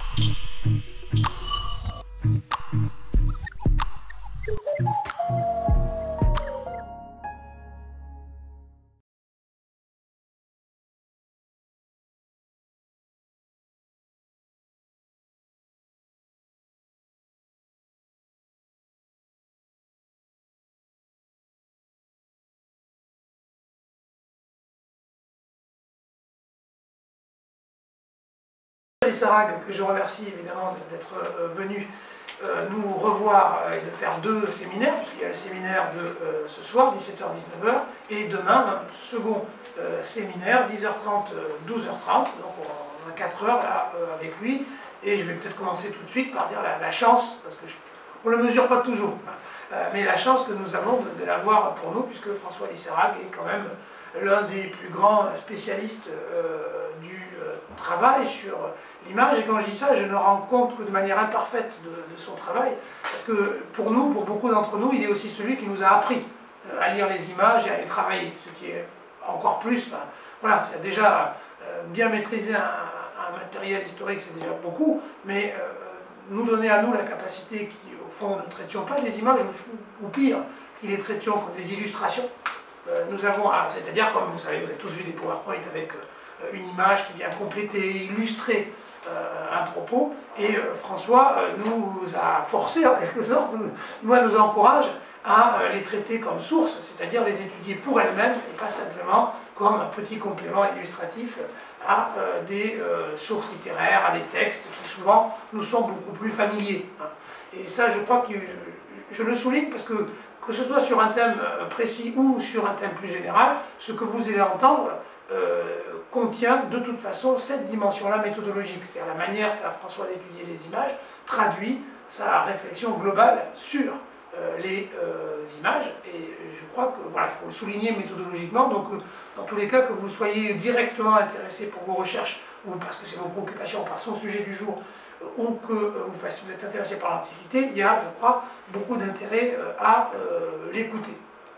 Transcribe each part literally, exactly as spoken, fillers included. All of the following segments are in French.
Lissarag, que je remercie évidemment d'être venu euh, nous revoir et de faire deux séminaires, puisqu'il y a le séminaire de euh, ce soir, dix-sept heures dix-neuf heures, et demain, un second euh, séminaire, dix heures trente, douze heures trente, donc on a quatre heures là euh, avec lui, et je vais peut-être commencer tout de suite par dire la, la chance, parce que je, on ne le mesure pas toujours, euh, mais la chance que nous avons de, de l'avoir pour nous, puisque François Lissarag est quand même l'un des plus grands spécialistes euh, du euh, travail sur l'image. Et quand je dis ça, je ne rends compte que de manière imparfaite de, de son travail, parce que pour nous, pour beaucoup d'entre nous, il est aussi celui qui nous a appris euh, à lire les images et à les travailler, ce qui est encore plus, ben, voilà, c'est déjà euh, bien maîtriser un, un matériel historique, c'est déjà beaucoup, mais euh, nous donner à nous la capacité qui, au fond, ne traitions pas des images, ou, ou pire, qui les traitions comme des illustrations. Nous avons, c'est-à-dire, comme vous savez, vous avez tous vu des PowerPoint avec euh, une image qui vient compléter, illustrer euh, un propos, et euh, François euh, nous a forcé, en quelque sorte, nous, nous encourage à euh, les traiter comme source, c'est-à-dire les étudier pour elles-mêmes, et pas simplement comme un petit complément illustratif à euh, des euh, sources littéraires, à des textes qui souvent nous sont beaucoup plus familiers. Hein. Et ça, je crois que je, je le souligne parce que que ce soit sur un thème précis ou sur un thème plus général, ce que vous allez entendre euh, contient de toute façon cette dimension-là méthodologique, c'est-à-dire la manière qu'a François d'étudier les images traduit sa réflexion globale sur euh, les euh, images, et je crois que voilà, il faut le souligner méthodologiquement, donc euh, dans tous les cas, que vous soyez directement intéressé pour vos recherches, ou parce que c'est vos préoccupations par son sujet du jour, ou que vous, fassiez, vous êtes intéressé par l'Antiquité, il y a, je crois, beaucoup d'intérêt à euh, l'écouter.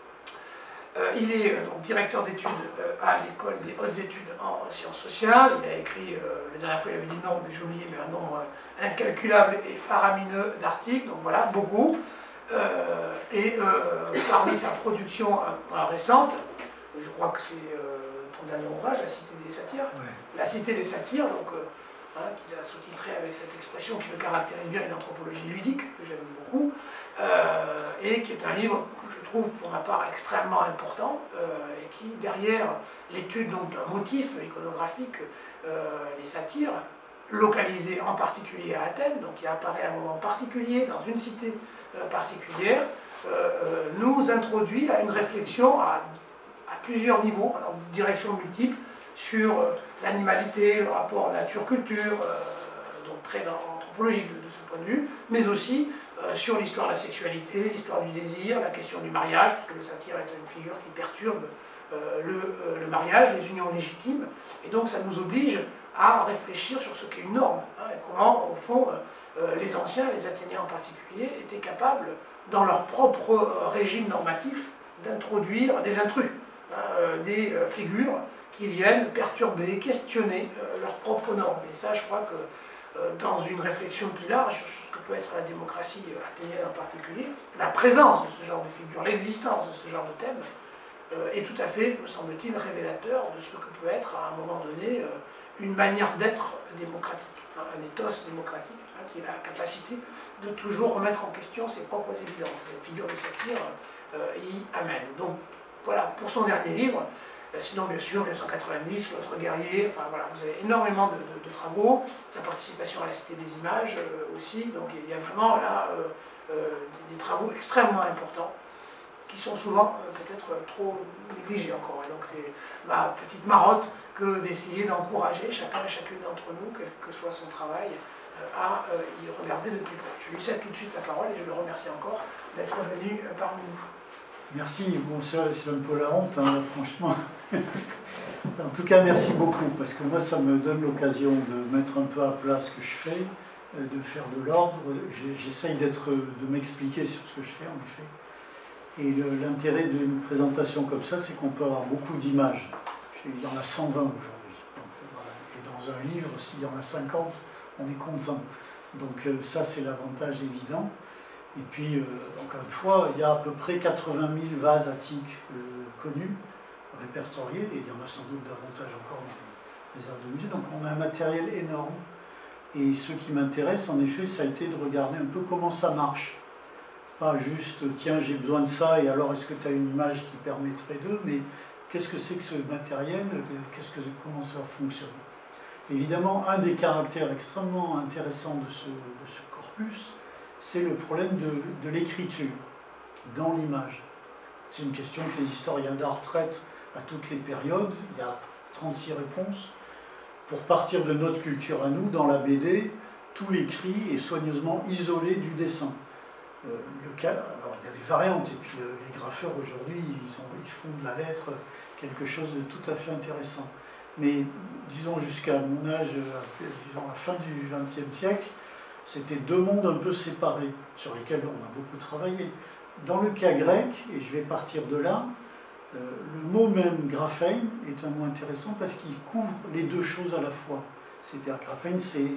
Euh, il est euh, donc directeur d'études euh, à l'école des hautes études en sciences sociales. Il a écrit, euh, la dernière fois il avait dit non, mais j'ai oublié, mais un nombre euh, incalculable et faramineux d'articles, donc voilà, beaucoup. Euh, et euh, parmi sa production euh, récente, je crois que c'est euh, ton dernier ouvrage, La Cité des Satires, ouais. La Cité des Satires, donc euh, Hein, qu'il a sous-titré avec cette expression qui le caractérise bien, une anthropologie ludique, que j'aime beaucoup, euh, et qui est un livre que je trouve pour ma part extrêmement important, euh, et qui, derrière l'étude d'un motif iconographique, euh, les satires, localisés en particulier à Athènes, donc qui apparaît à un moment particulier, dans une cité euh, particulière, euh, nous introduit à une réflexion à, à plusieurs niveaux, en directions multiples, sur euh, l'animalité, le rapport nature-culture, euh, donc très anthropologique de, de ce point de vue, mais aussi euh, sur l'histoire de la sexualité, l'histoire du désir, la question du mariage, puisque le satire est une figure qui perturbe euh, le, euh, le mariage, les unions légitimes, et donc ça nous oblige à réfléchir sur ce qu'est une norme, hein, et comment, au fond, euh, les anciens, les Athéniens en particulier, étaient capables, dans leur propre euh, régime normatif, d'introduire des intrus, hein, euh, des euh, figures qui viennent perturber, questionner euh, leurs propres normes. Et ça, je crois que euh, dans une réflexion plus large sur ce que peut être la démocratie athénienne en particulier, la présence de ce genre de figure, l'existence de ce genre de thème, euh, est tout à fait, me semble-t-il, révélateur de ce que peut être, à un moment donné, euh, une manière d'être démocratique, hein, un ethos démocratique, hein, qui a la capacité de toujours remettre en question ses propres évidences. Cette figure de satire euh, y amène. Donc, voilà, pour son dernier livre. Sinon, bien sûr, mille neuf cent quatre-vingt-dix, L'autre guerrier, enfin voilà, vous avez énormément de, de, de travaux, sa participation à la Cité des images euh, aussi, donc il y a vraiment là euh, euh, des, des travaux extrêmement importants qui sont souvent euh, peut-être trop négligés encore. Et donc c'est ma petite marotte que d'essayer d'encourager chacun et chacune d'entre nous, quel que soit son travail, euh, à euh, y regarder de plus près. Je lui cède tout de suite la parole et je le remercie encore d'être venu euh, parmi nous. Merci, bon ça c'est un peu la honte, hein, franchement. En tout cas, merci beaucoup, parce que moi ça me donne l'occasion de mettre un peu à plat ce que je fais, de faire de l'ordre. J'essaye d'être, de m'expliquer sur ce que je fais en effet. Et l'intérêt d'une présentation comme ça, c'est qu'on peut avoir beaucoup d'images. Il y en a cent vingt aujourd'hui. Et dans un livre, s'il y en a cinquante, on est content. Donc euh, ça, c'est l'avantage évident. Et puis, euh, encore une fois, il y a à peu près quatre-vingt mille vases attiques euh, connus, répertoriés, et il y en a sans doute davantage encore dans les aires de musée. Donc on a un matériel énorme. Et ce qui m'intéresse, en effet, ça a été de regarder un peu comment ça marche. Pas juste, tiens, j'ai besoin de ça, et alors est-ce que tu as une image qui permettrait d'eux, mais qu'est-ce que c'est que ce matériel, qu'est-ce que, comment ça fonctionne. Évidemment, un des caractères extrêmement intéressants de ce, de ce corpus, c'est le problème de, de l'écriture dans l'image. C'est une question que les historiens d'art traitent à toutes les périodes. Il y a trente-six réponses. Pour partir de notre culture à nous, dans la B D, tout l'écrit est soigneusement isolé du dessin. Euh, le cas, alors il y a des variantes, et puis euh, les graffeurs aujourd'hui, ils, ils font de la lettre quelque chose de tout à fait intéressant. Mais disons jusqu'à mon âge, euh, disons la fin du vingtième siècle, c'était deux mondes un peu séparés, sur lesquels on a beaucoup travaillé. Dans le cas grec, et je vais partir de là, euh, le mot même graphein est un mot intéressant parce qu'il couvre les deux choses à la fois. C'est-à-dire graphein,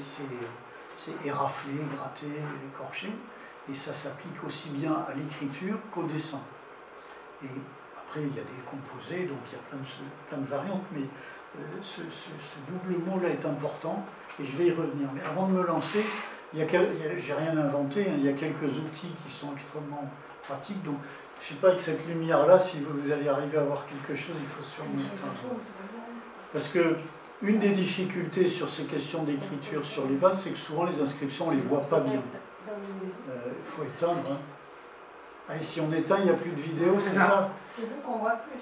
c'est érafler, gratter, écorcher, et ça s'applique aussi bien à l'écriture qu'au dessin. Et après, il y a des composés, donc il y a plein de, plein de variantes, mais euh, ce, ce, ce double mot-là est important, et je vais y revenir. Mais avant de me lancer, j'ai rien inventé, hein, il y a quelques outils qui sont extrêmement pratiques, donc je ne sais pas, avec cette lumière-là, si vous allez arriver à voir quelque chose, il faut sûrement éteindre. Parce que une des difficultés sur ces questions d'écriture sur les vases, c'est que souvent les inscriptions, on ne les voit pas bien. Il euh, faut éteindre. Hein. Ah, et si on éteint, il n'y a plus de vidéo, c'est ça? C'est vous qu'on voit plus.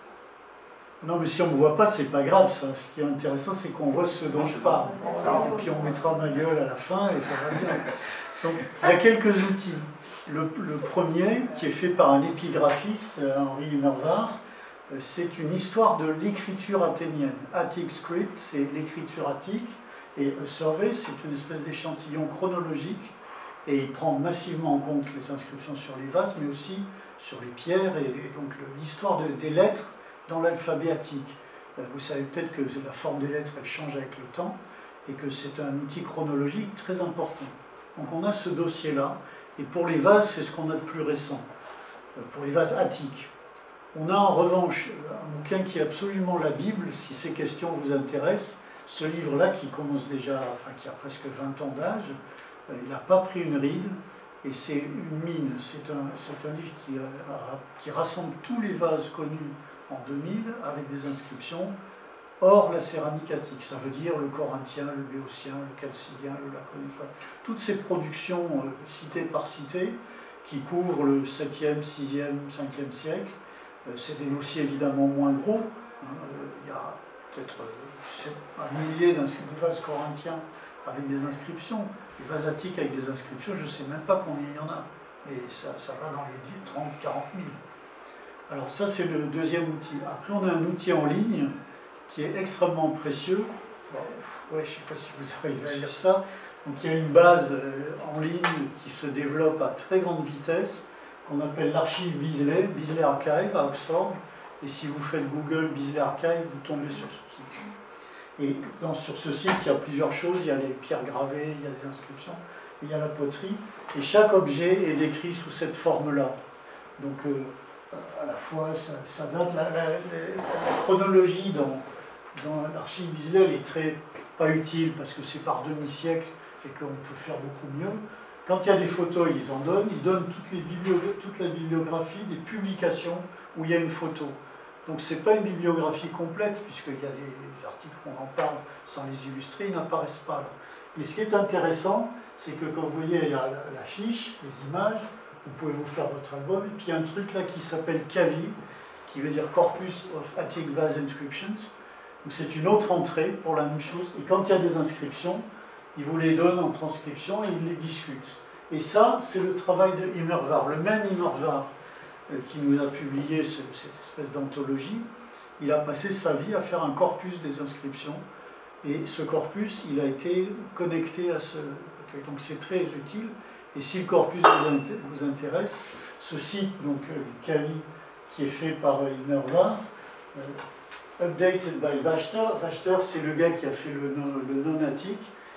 Non, mais si on ne me voit pas, c'est pas grave, ça. Ce qui est intéressant, c'est qu'on voit ce dont je parle. Et puis on mettra ma gueule à la fin et ça va bien. Donc, il y a quelques outils. Le, le premier, qui est fait par un épigraphiste, Henri Immerwahr, c'est une histoire de l'écriture athénienne. Attic Script, c'est l'écriture attique, et A Survey, c'est une espèce d'échantillon chronologique, et il prend massivement en compte les inscriptions sur les vases, mais aussi sur les pierres, et, et donc l'histoire de, des lettres dans l'alphabet attique. Vous savez peut-être que la forme des lettres, elle change avec le temps, et que c'est un outil chronologique très important. Donc on a ce dossier-là, et pour les vases, c'est ce qu'on a de plus récent, pour les vases attiques. On a en revanche un bouquin qui est absolument la Bible, si ces questions vous intéressent. Ce livre-là, qui commence déjà, enfin qui a presque vingt ans d'âge, il n'a pas pris une ride, et c'est une mine. C'est un, un livre qui, qui rassemble tous les vases connus en deux mille, avec des inscriptions, hors la céramique attique. Ça veut dire le corinthien, le béotien, le calcidien, le laconien, toutes ces productions euh, cité par cité, qui couvrent le septième, sixième, cinquième siècle. Euh, c'est des dossiers évidemment moins gros. Hein. Euh, il y a peut-être euh, un millier de vases corinthiens avec des inscriptions. Les vases attiques avec des inscriptions, je ne sais même pas combien il y en a. Mais ça, ça va dans les trente, quarante mille. Alors ça, c'est le deuxième outil. Après, on a un outil en ligne qui est extrêmement précieux. Bon, ouais, je ne sais pas si vous arrivez à lire ça. Donc il y a une base euh, en ligne qui se développe à très grande vitesse, qu'on appelle l'archive Beazley, Beazley Archive à Oxford. Et si vous faites Google Beazley Archive, vous tombez sur ce site. Et dans, sur ce site, il y a plusieurs choses. Il y a les pierres gravées, il y a les inscriptions, il y a la poterie. Et chaque objet est décrit sous cette forme-là. Donc euh, à la fois, ça, ça date, la, la, la, la chronologie dans, dans l'archive Beazley, elle est très pas utile parce que c'est par demi-siècle et qu'on peut faire beaucoup mieux. Quand il y a des photos, ils en donnent, ils donnent toutes les toute la bibliographie des publications où il y a une photo. Donc ce n'est pas une bibliographie complète, puisqu'il y a des articles où on en parle sans les illustrer, ils n'apparaissent pas là. Mais ce qui est intéressant, c'est que quand vous voyez la, la fiche, les images, vous pouvez vous faire votre album, et puis il y a un truc là qui s'appelle C A V I, qui veut dire Corpus of Attic Vase Inscriptions. Donc c'est une autre entrée pour la même chose, et quand il y a des inscriptions, ils vous les donnent en transcription et ils les discutent. Et ça, c'est le travail de Immerwahr, le même Immerwahr euh, qui nous a publié ce, cette espèce d'anthologie. Il a passé sa vie à faire un corpus des inscriptions, et ce corpus, il a été connecté à ce... Donc c'est très utile. Et si le corpus vous intéresse, ce site, donc euh, C A V I, qui est fait par euh, Immerwahr, euh, Updated by Wachter. Wachter, c'est le gars qui a fait le, le non-attique.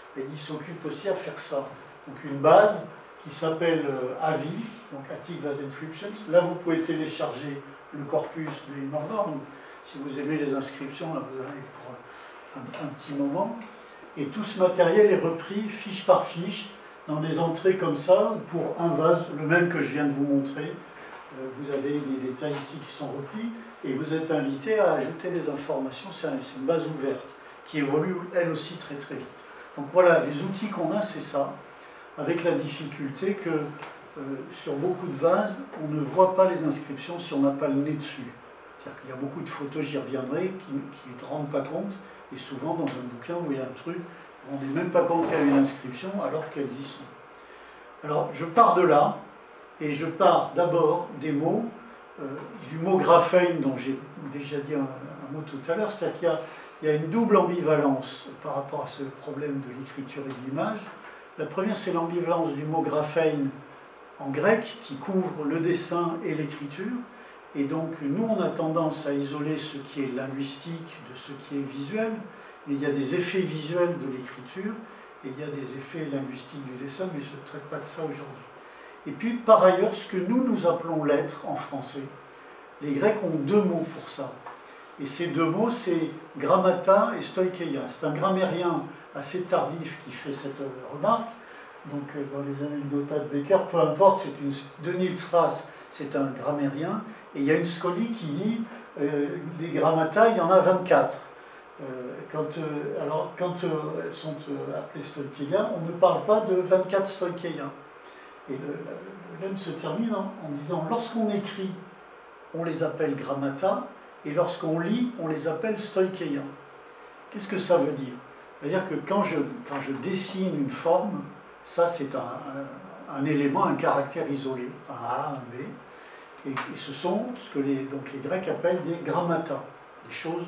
et il s'occupe aussi à faire ça. Donc une base qui s'appelle euh, A V I, donc Attic Vase Inscriptions. Là, vous pouvez télécharger le corpus de Immervar. Donc, si vous aimez les inscriptions, là, vous avez pour un, un petit moment. Et tout ce matériel est repris fiche par fiche dans des entrées comme ça pour un vase, le même que je viens de vous montrer. Euh, vous avez les détails ici qui sont repris et vous êtes invité à ajouter des informations. C'est un, une base ouverte qui évolue elle aussi très très vite. Donc voilà, les outils qu'on a, c'est ça, avec la difficulté que euh, sur beaucoup de vases, on ne voit pas les inscriptions si on n'a pas le nez dessus. C'est-à-dire qu'il y a beaucoup de photos, j'y reviendrai, qui ne rendent pas compte. Et souvent, dans un bouquin où il y a un truc, on n'est même pas compte qu'il y a une inscription alors qu'elles y sont. Alors, je pars de là, et je pars d'abord des mots, euh, du mot graphène dont j'ai déjà dit un, un mot tout à l'heure, c'est-à-dire qu'il y a, il y a une double ambivalence par rapport à ce problème de l'écriture et de l'image. La première, c'est l'ambivalence du mot graphène en grec, qui couvre le dessin et l'écriture. Et donc, nous, on a tendance à isoler ce qui est linguistique de ce qui est visuel, mais il y a des effets visuels de l'écriture, et il y a des effets linguistiques du dessin, mais je ne traite pas de ça aujourd'hui. Et puis, par ailleurs, ce que nous, nous appelons lettres en français, les Grecs ont deux mots pour ça. Et ces deux mots, c'est grammata et stoikeia. C'est un grammairien assez tardif qui fait cette remarque. Donc, dans les anecdotes de Becker, peu importe, c'est une de Niels Strass, c'est un grammairien. Et il y a une scolie qui dit euh, les grammata, il y en a vingt-quatre. Euh, quand, euh, alors, quand euh, elles sont euh, appelées stoikeia, on ne parle pas de vingt-quatre stoikeia. Et le, le lemme se termine en, en disant lorsqu'on écrit, on les appelle grammata, et lorsqu'on lit, on les appelle stoikeia. Qu'est-ce que ça veut dire? C'est-à-dire que quand je, quand je dessine une forme, ça c'est un, un, un élément, un caractère isolé, un A, un B, et, et ce sont ce que les, donc les Grecs appellent des grammata, des choses,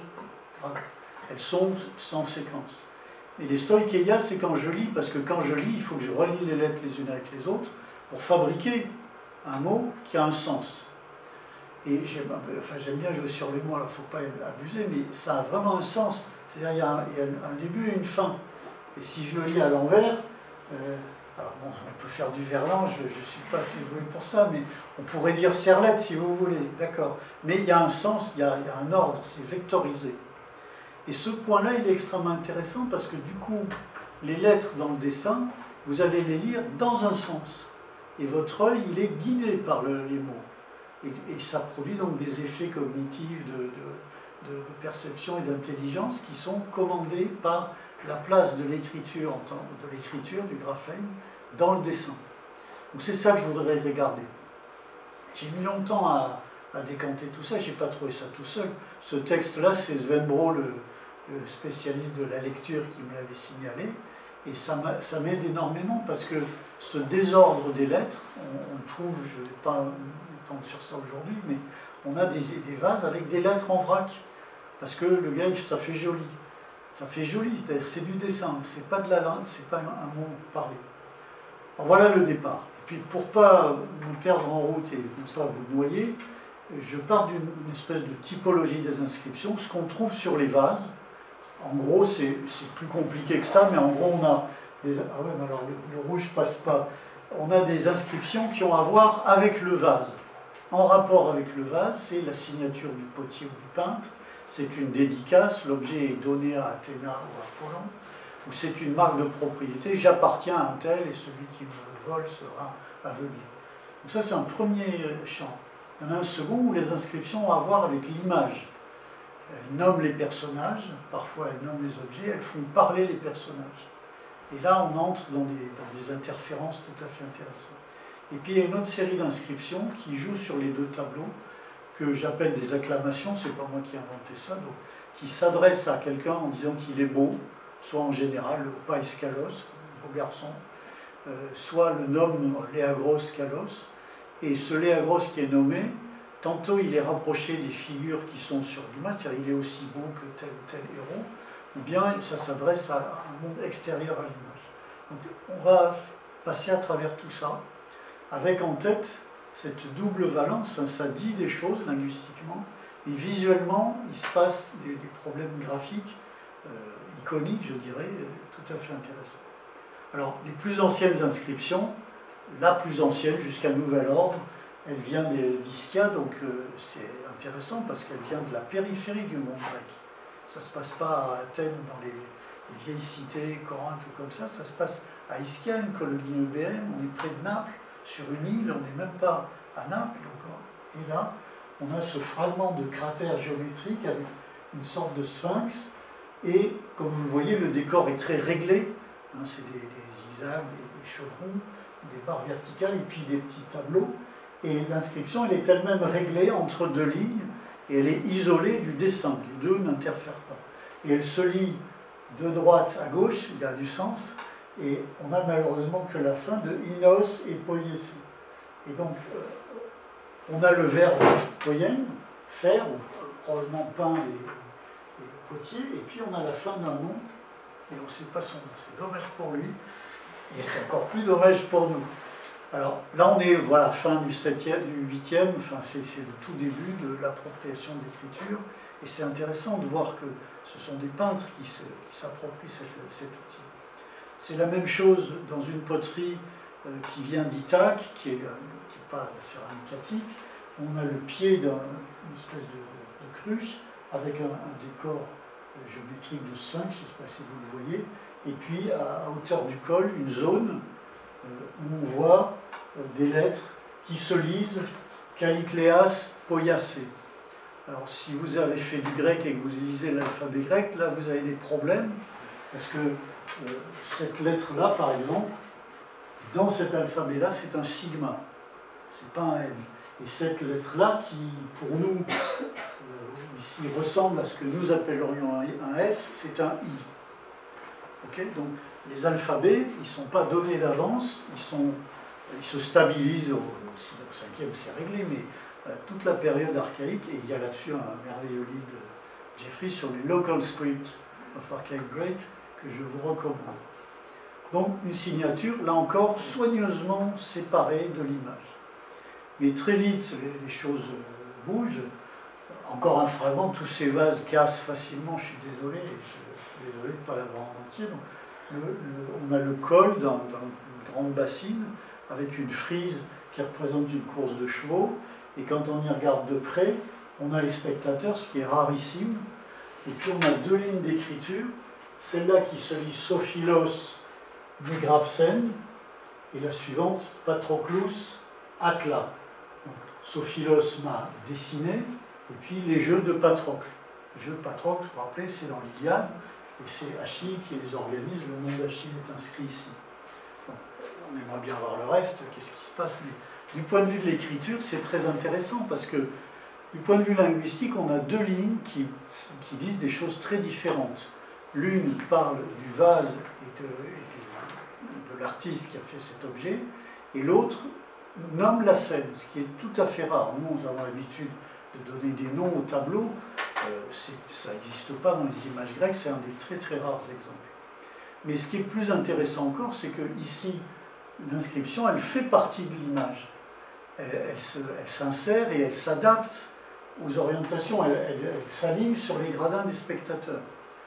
elles sont sans séquence. Et les stoikeia, c'est quand je lis, parce que quand je lis, il faut que je relie les lettres les unes avec les autres pour fabriquer un mot qui a un sens. Et j'aime enfin, bien jouer sur les mots, alors il ne faut pas abuser, mais ça a vraiment un sens. C'est-à-dire il y a, un, il y a un début et une fin. Et si je le lis à l'envers, euh, alors bon, on peut faire du verlan, je ne suis pas assez doué pour ça, mais on pourrait dire serlette si vous voulez, d'accord. Mais il y a un sens, il y a, il y a un ordre, c'est vectorisé. Et ce point-là, il est extrêmement intéressant parce que du coup, les lettres dans le dessin, vous allez les lire dans un sens. Et votre œil, il est guidé par le, les mots. Et, et ça produit donc des effets cognitifs de, de, de, de perception et d'intelligence qui sont commandés par la place de l'écriture, de l'écriture, du graphème, dans le dessin. Donc c'est ça que je voudrais regarder. J'ai mis longtemps à, à décanter tout ça, je n'ai pas trouvé ça tout seul. Ce texte-là, c'est Sven Bro, le, le spécialiste de la lecture, qui me l'avait signalé. Et ça m'aide énormément parce que ce désordre des lettres, on, on le trouve, je ne vais pas m'étendre sur ça aujourd'hui, mais on a des, des vases avec des lettres en vrac. Parce que le gars, ça fait joli. Ça fait joli, c'est du dessin, c'est pas de la langue, c'est pas un, un mot parlé. Alors voilà le départ. Et puis pour ne pas me perdre en route et ne pas vous noyer, je pars d'une espèce de typologie des inscriptions, ce qu'on trouve sur les vases. En gros, c'est plus compliqué que ça, mais en gros, on a des... Ah ouais, mais alors le, le rouge passe pas. On a des inscriptions qui ont à voir avec le vase. En rapport avec le vase, c'est la signature du potier ou du peintre, c'est une dédicace, l'objet est donné à Athéna ou à Apollon, ou c'est une marque de propriété, j'appartiens à un tel et celui qui me le vole sera aveuglé. Donc ça, c'est un premier champ. Il y en a un second où les inscriptions ont à voir avec l'image. Elles nomment les personnages, parfois elles nomment les objets, elles font parler les personnages. Et là, on entre dans des, dans des interférences tout à fait intéressantes. Et puis, il y a une autre série d'inscriptions qui jouent sur les deux tableaux, que j'appelle des acclamations, c'est pas moi qui ai inventé ça, donc, qui s'adressent à quelqu'un en disant qu'il est beau, soit en général, le Païskalos, beau garçon, euh, soit le nomme Léagros Kalos, et ce Léagros qui est nommé, tantôt il est rapproché des figures qui sont sur l'image, c'est-à-dire il est aussi beau que tel ou tel héros, ou bien ça s'adresse à un monde extérieur à l'image. Donc on va passer à travers tout ça, avec en tête cette double valence, hein, ça dit des choses linguistiquement, mais visuellement il se passe des, des problèmes graphiques, euh, iconiques je dirais, tout à fait intéressants. Alors, les plus anciennes inscriptions, la plus ancienne jusqu'à nouvel ordre, elle vient d'Ischia, donc euh, c'est intéressant parce qu'elle vient de la périphérie du monde grec. Ça ne se passe pas à Athènes, dans les, les vieilles cités, Corinthe ou comme ça, ça se passe à Ischia, une colonie eubéenne, on est près de Naples, sur une île, on n'est même pas à Naples encore. Et là, on a ce fragment de cratère géométrique avec une sorte de sphinx, et comme vous le voyez, le décor est très réglé, hein, c'est des, des zigzags, des, des chevrons, des barres verticales, et puis des petits tableaux, et l'inscription, elle est elle-même réglée entre deux lignes, et elle est isolée du dessin, les deux n'interfèrent pas. Et elle se lit de droite à gauche, il y a du sens, et on n'a malheureusement que la fin de inos et poiesi. Et donc, euh, on a le verbe poien, faire, ou probablement pain et, et potier, et puis on a la fin d'un nom, et on ne sait pas son nom. C'est dommage pour lui, et c'est encore plus dommage pour nous. Alors là, on est, voilà, fin du septième, du huitième, enfin, c'est le tout début de l'appropriation de l'écriture, et c'est intéressant de voir que ce sont des peintres qui s'approprient cet, cet outil. C'est la même chose dans une poterie euh, qui vient d'Ithaque, qui n'est pas la céramique attique. On a le pied d'une espèce de, de, de cruche avec un, un décor euh, géométrique de sphinx, je ne sais pas si vous le voyez, et puis à, à hauteur du col, une zone euh, où on voit euh, des lettres qui se lisent Calicléas Poiasé. Alors si vous avez fait du grec et que vous lisez l'alphabet grec, là vous avez des problèmes, parce que euh, cette lettre-là, par exemple, dans cet alphabet-là, c'est un sigma, c'est pas un M. Et cette lettre-là, qui pour nous, euh, ici, ressemble à ce que nous appellerions un, un S, c'est un I. Okay, donc les alphabets, ils ne sont pas donnés d'avance, ils, sont, ils se stabilisent au, au cinquième, c'est réglé, mais euh, toute la période archaïque, et il y a là-dessus un merveilleux livre de Jeffrey sur les local scripts of archaic Greek, que je vous recommande. Donc une signature, là encore, soigneusement séparée de l'image. Mais très vite, les, les choses bougent. Encore un fragment, tous ces vases cassent facilement, je suis désolé, je suis désolé de ne pas l'avoir en entier. Donc, le, le, on a le col d'une grande bassine avec une frise qui représente une course de chevaux, et quand on y regarde de près, on a les spectateurs, ce qui est rarissime, et puis on a deux lignes d'écriture, celle-là qui se lit Sophilos Megrapsen, et la suivante, Patroclus Atla. Donc, Sophilos m'a dessiné, et puis les jeux de Patrocle. Les jeux de Patrocle, vous vous rappelez, c'est dans l'Iliade, et c'est Achille qui les organise, le nom d'Achille est inscrit ici. Bon, on aimerait bien voir le reste, qu'est-ce qui se passe, mais du point de vue de l'écriture, c'est très intéressant, parce que du point de vue linguistique, on a deux lignes qui, qui disent des choses très différentes. L'une parle du vase et de, et de, de l'artiste qui a fait cet objet, et l'autre nomme la scène, ce qui est tout à fait rare. Nous, nous avons l'habitude de donner des noms au tableau, euh, ça n'existe pas dans les images grecques, c'est un des très très rares exemples. Mais ce qui est plus intéressant encore, c'est que ici, l'inscription, elle fait partie de l'image. Elle, elle s'insère et elle s'adapte aux orientations, elle, elle, elle s'aligne sur les gradins des spectateurs.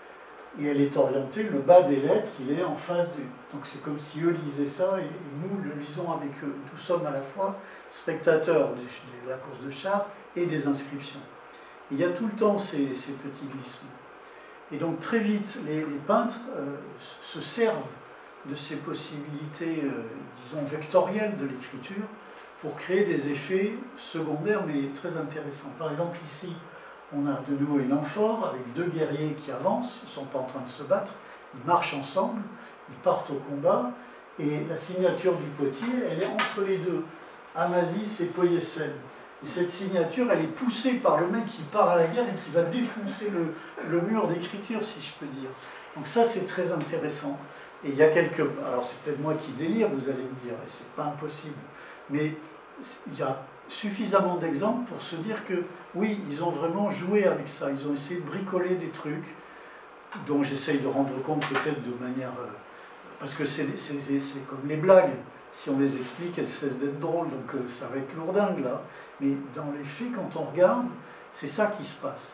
Et elle est orientée, le bas des lettres, il est en face du... Donc c'est comme si eux lisaient ça et, et nous le lisons avec eux. Nous sommes à la fois spectateurs de, de la course de chars et des inscriptions. Et il y a tout le temps ces, ces petits glissements. Et donc très vite, les, les peintres euh, se servent de ces possibilités, euh, disons, vectorielles de l'écriture pour créer des effets secondaires mais très intéressants. Par exemple ici, on a de nouveau une amphore avec deux guerriers qui avancent, ils ne sont pas en train de se battre, ils marchent ensemble, ils partent au combat, et la signature du potier, elle est entre les deux, Amasis et Poiesen. Et cette signature, elle est poussée par le mec qui part à la guerre et qui va défoncer le, le mur d'écriture, si je peux dire. Donc ça, c'est très intéressant. Et il y a quelques... Alors c'est peut-être moi qui délire, vous allez me dire, et c'est pas impossible, mais il y a suffisamment d'exemples pour se dire que oui, ils ont vraiment joué avec ça, ils ont essayé de bricoler des trucs dont j'essaye de rendre compte peut-être de manière... Euh, parce que c'est comme les blagues, si on les explique, elles cessent d'être drôles, donc euh, ça va être lourdingue là. Mais dans les faits, quand on regarde, c'est ça qui se passe.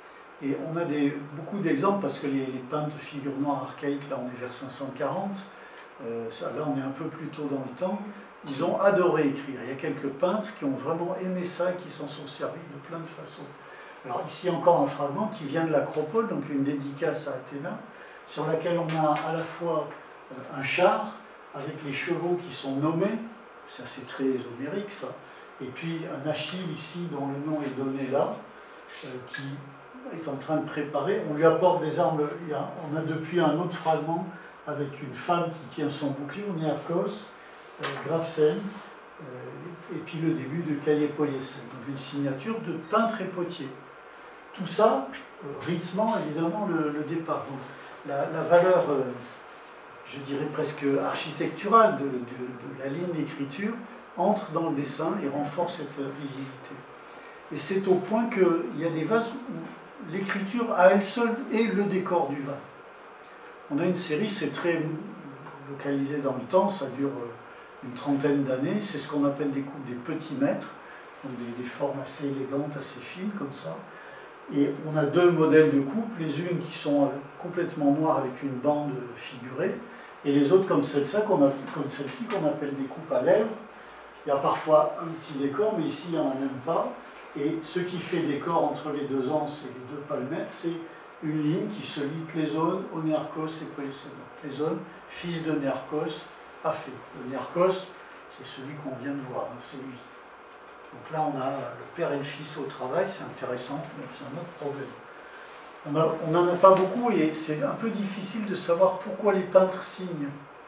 Et on a des, beaucoup d'exemples, parce que les, les peintres de figures noires archaïques, là on est vers cinq cent quarante, euh, ça, là on est un peu plus tôt dans le temps, ils ont adoré écrire. Il y a quelques peintres qui ont vraiment aimé ça et qui s'en sont servis de plein de façons. Alors ici encore un fragment qui vient de l'Acropole, donc une dédicace à Athéna, sur laquelle on a à la fois un char avec les chevaux qui sont nommés, ça c'est très homérique ça, et puis un Achille ici dont le nom est donné là, euh, qui est en train de préparer, on lui apporte des armes, il y a, on a depuis un autre fragment avec une femme qui tient son bouclier, Niarchos, euh, Gravesen, euh, et puis le début de Cahiers Poiesen, donc une signature de peintre et potier. Tout ça, euh, rythmant évidemment le, le départ. Donc, la, la valeur, euh, je dirais presque architecturale de, de, de la ligne d'écriture entre dans le dessin et renforce cette rigidité. Et c'est au point qu'il y a des vases où l'écriture à elle seule est le décor du vase. On a une série, c'est très localisé dans le temps, ça dure une trentaine d'années, c'est ce qu'on appelle des coupes des petits mètres, donc des, des formes assez élégantes, assez fines comme ça. Et on a deux modèles de coupes, les unes qui sont complètement noires avec une bande figurée, et les autres comme celle-ci qu'on celle-ci qu'on appelle des coupes à lèvres. Il y a parfois un petit décor, mais ici il n'y en a même pas. Et ce qui fait décor entre les deux anses et les deux palmettes, c'est une ligne qui se lie Clézone, Onéarchos et Poiesen. Clézone, fils de Néarchos, a fait. Le Néarchos, c'est celui qu'on vient de voir, hein, c'est lui. Donc là, on a le père et le fils au travail, c'est intéressant, mais c'est un autre problème. On n'en a pas beaucoup et c'est un peu difficile de savoir pourquoi les peintres signent.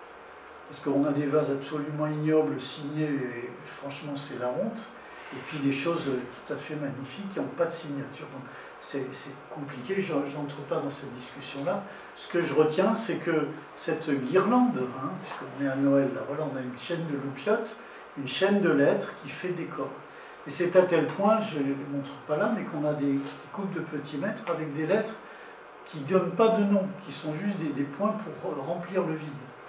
Parce qu'on a des vases absolument ignobles signés, et franchement, c'est la honte. Et puis des choses tout à fait magnifiques qui n'ont pas de signature. Donc c'est compliqué, je n'entre pas dans cette discussion-là. Ce que je retiens, c'est que cette guirlande, hein, puisqu'on est à Noël, là, voilà, on a une chaîne de loupiotes, une chaîne de lettres qui fait décor. Et c'est à tel point, je ne le montre pas là, mais qu'on a des coupes de petits mètres avec des lettres qui ne donnent pas de nom, qui sont juste des, des points pour remplir le vide,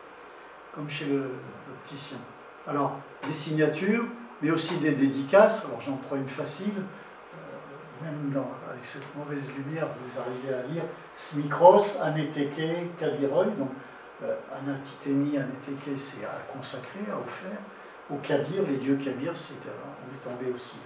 comme chez le, l'opticien. Alors, des signatures, mais aussi des dédicaces. Alors j'en prends une facile, euh, même dans, avec cette mauvaise lumière, vous arrivez à lire Smikros, Aneteke, Kabiroi, donc euh, Anatitemi, Aneteke, c'est à consacrer, à offert. Au Kabir, les dieux Kabir, c'est, euh, on est tombé aussi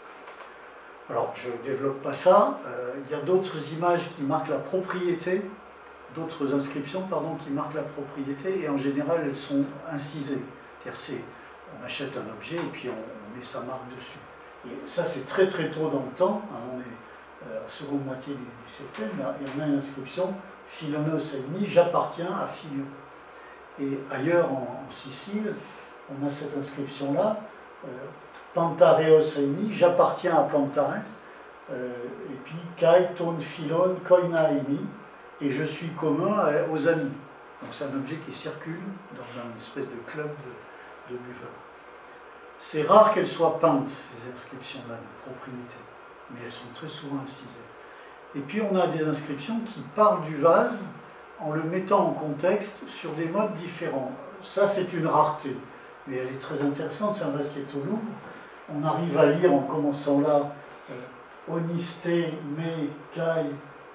là. Alors je ne développe pas ça, euh, il y a d'autres images qui marquent la propriété, d'autres inscriptions, pardon, qui marquent la propriété, et en général elles sont incisées. C'est-à-dire on achète un objet et puis on, on met sa marque dessus. Et ça, c'est très très tôt dans le temps, hein, on est à la seconde moitié du septième, et on a une inscription Philonos Aimi, j'appartiens à Philio. Et ailleurs en, en Sicile, on a cette inscription-là, euh, Pantareos Aimi, j'appartiens à Pantares, euh, et puis Kai ton Philon Koina Aimi, et je suis commun à, aux amis. Donc c'est un objet qui circule dans une espèce de club de, de buveurs. C'est rare qu'elles soient peintes, ces inscriptions-là de propriété, mais elles sont très souvent incisées. Et puis on a des inscriptions qui parlent du vase en le mettant en contexte sur des modes différents. Ça, c'est une rareté, mais elle est très intéressante, c'est un vase qui est au Louvre. On arrive à lire en commençant là euh, Oniste me kai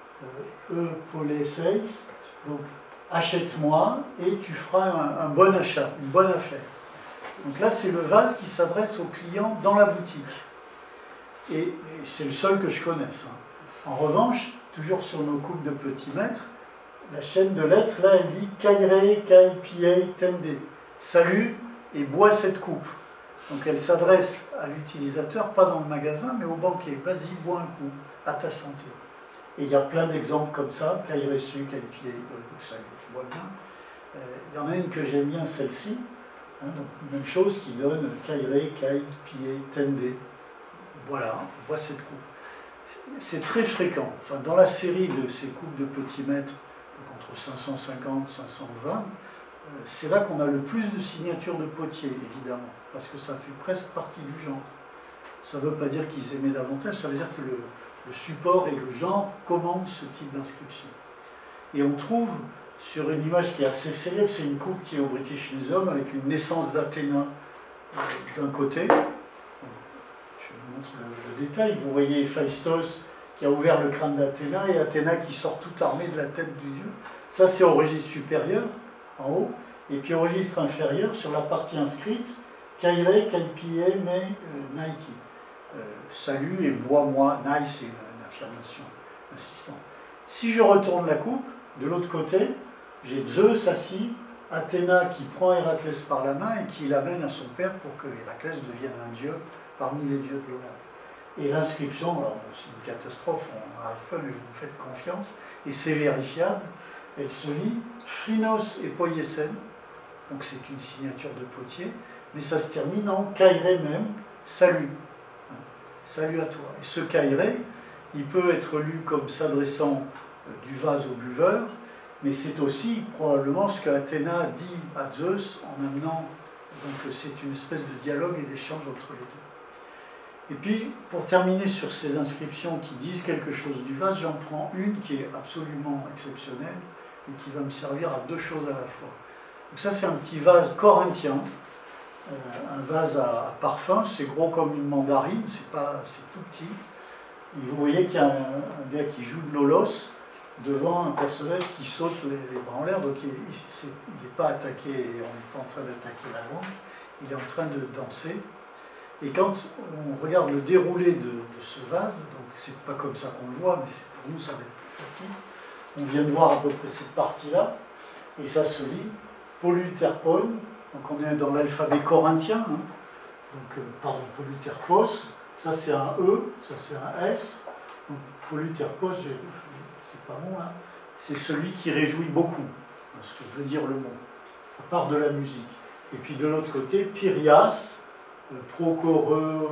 e poleseis, donc achète-moi et tu feras un, un bon achat, une bonne affaire. Donc là, c'est le vase qui s'adresse aux clients dans la boutique. Et, et c'est le seul que je connaisse. Hein. En revanche, toujours sur nos coupes de petits mètres, la chaîne de lettres, là, elle dit « Kaire, kai, piei, tende ». Salut et bois cette coupe. Donc elle s'adresse à l'utilisateur, pas dans le magasin, mais au banquier. Vas-y, bois un coup, à ta santé. Et il y a plein d'exemples comme ça. « Kaire su, kai, piei, salut, bois bien ». Euh, il y en a une que j'aime bien, celle-ci. Hein, donc, même chose qui donne Kaire, Kai, Pied, Tende. Voilà, on voit cette coupe. C'est très fréquent. Enfin, dans la série de ces coupes de petits mètres, entre cinq cent cinquante et cinq cent vingt, euh, c'est là qu'on a le plus de signatures de potiers, évidemment, parce que ça fait presque partie du genre. Ça ne veut pas dire qu'ils aimaient davantage, ça veut dire que le, le support et le genre commandent ce type d'inscription. Et on trouve sur une image qui est assez célèbre, c'est une coupe qui est au British Museum avec une naissance d'Athéna euh, d'un côté. Je vous montre le, le détail. Vous voyez Héphaïstos qui a ouvert le crâne d'Athéna et Athéna qui sort toute armée de la tête du dieu. Ça, c'est au registre supérieur, en haut. Et puis au registre inférieur, sur la partie inscrite, Kaire, Kaipie, mais euh, Nike. Euh, salut et bois-moi, nice, c'est une, une affirmation insistante. Si je retourne la coupe, de l'autre côté, j'ai Zeus assis, Athéna qui prend Héraclès par la main et qui l'amène à son père pour que Héraclès devienne un dieu parmi les dieux de l'Olympe. Et l'inscription, alors c'est une catastrophe, on arrive pas, mais vous me faites confiance, et c'est vérifiable, elle se lit Phrynos et Poiesen, donc c'est une signature de Potier, mais ça se termine en Kaire même, salut. Salut à toi. Et ce Kaire, il peut être lu comme s'adressant du vase au buveur, mais c'est aussi probablement ce qu'Athéna dit à Zeus en amenant, donc c'est une espèce de dialogue et d'échange entre les deux. Et puis, pour terminer sur ces inscriptions qui disent quelque chose du vase, j'en prends une qui est absolument exceptionnelle et qui va me servir à deux choses à la fois. Donc ça, c'est un petit vase corinthien, euh, un vase à, à parfum, c'est gros comme une mandarine, c'est pas, c'est tout petit. Et vous voyez qu'il y a un, un gars qui joue de l'holos devant un personnage qui saute les, les bras en l'air, donc il n'est pas attaqué, on n'est pas en train d'attaquer la langue, il est en train de danser. Et quand on regarde le déroulé de, de ce vase, donc c'est pas comme ça qu'on le voit, mais pour nous ça va être plus facile, on vient de voir à peu près cette partie-là, et ça se lit Polyterpon, donc on est dans l'alphabet corinthien, hein, donc euh, par Polyterpos, ça c'est un E, ça c'est un S, donc Polyterpos, c'est pas bon là, c'est celui qui réjouit beaucoup, ce que veut dire le mot, ça part de la musique. Et puis de l'autre côté, Pyrias, Prochoreuménos,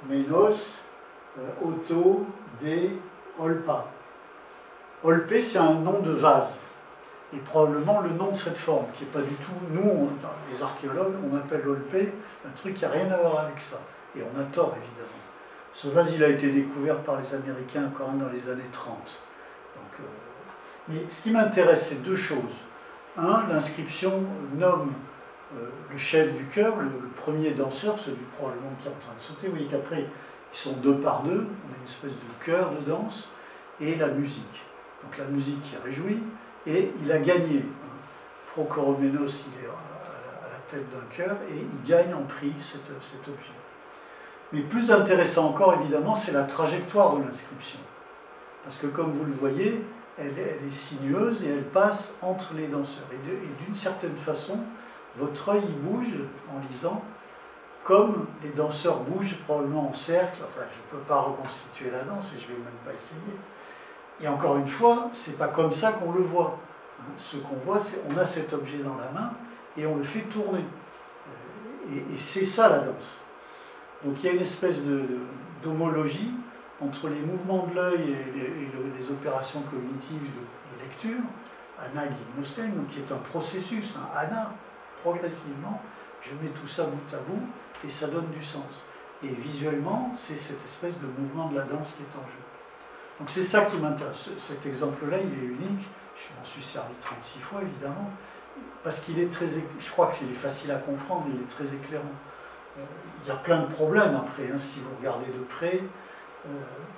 Otto, Dé, Olpa. Olpé, c'est un nom de vase, et probablement le nom de cette forme, qui n'est pas du tout, nous, on, les archéologues, on appelle Olpé un truc qui n'a rien à voir avec ça, et on a tort évidemment. Ce vase, il a été découvert par les Américains encore dans les années trente. Donc, euh, mais ce qui m'intéresse, c'est deux choses. Un, l'inscription nomme euh, le chef du chœur, le, le premier danseur, celui probablement qui est en train de sauter. Vous voyez qu'après, ils sont deux par deux, on a une espèce de chœur de danse, et la musique. Donc la musique qui réjouit, et il a gagné. Prochoreuménos, il est à la, à la tête d'un chœur, et il gagne en prix cet, cet objet. Mais plus intéressant encore, évidemment, c'est la trajectoire de l'inscription. Parce que comme vous le voyez, elle, elle est sinueuse et elle passe entre les danseurs. Et d'une certaine façon, votre œil bouge en lisant, comme les danseurs bougent probablement en cercle. Enfin, je ne peux pas reconstituer la danse et je ne vais même pas essayer. Et encore une fois, ce n'est pas comme ça qu'on le voit. Ce qu'on voit, c'est qu'on a cet objet dans la main et on le fait tourner. Et, et c'est ça la danse. Donc il y a une espèce d'homologie entre les mouvements de l'œil et, les, et le, les opérations cognitives de, de lecture, Ana-Gymnosthène, donc qui est un processus, hein, Ana, progressivement, je mets tout ça bout à bout et ça donne du sens. Et visuellement, c'est cette espèce de mouvement de la danse qui est en jeu. Donc c'est ça qui m'intéresse. Cet exemple-là, il est unique, je m'en suis servi trente-six fois évidemment, parce qu'il est très, je crois qu'il est facile à comprendre, il est très éclairant. Il y a plein de problèmes après, hein, si vous regardez de près. Euh,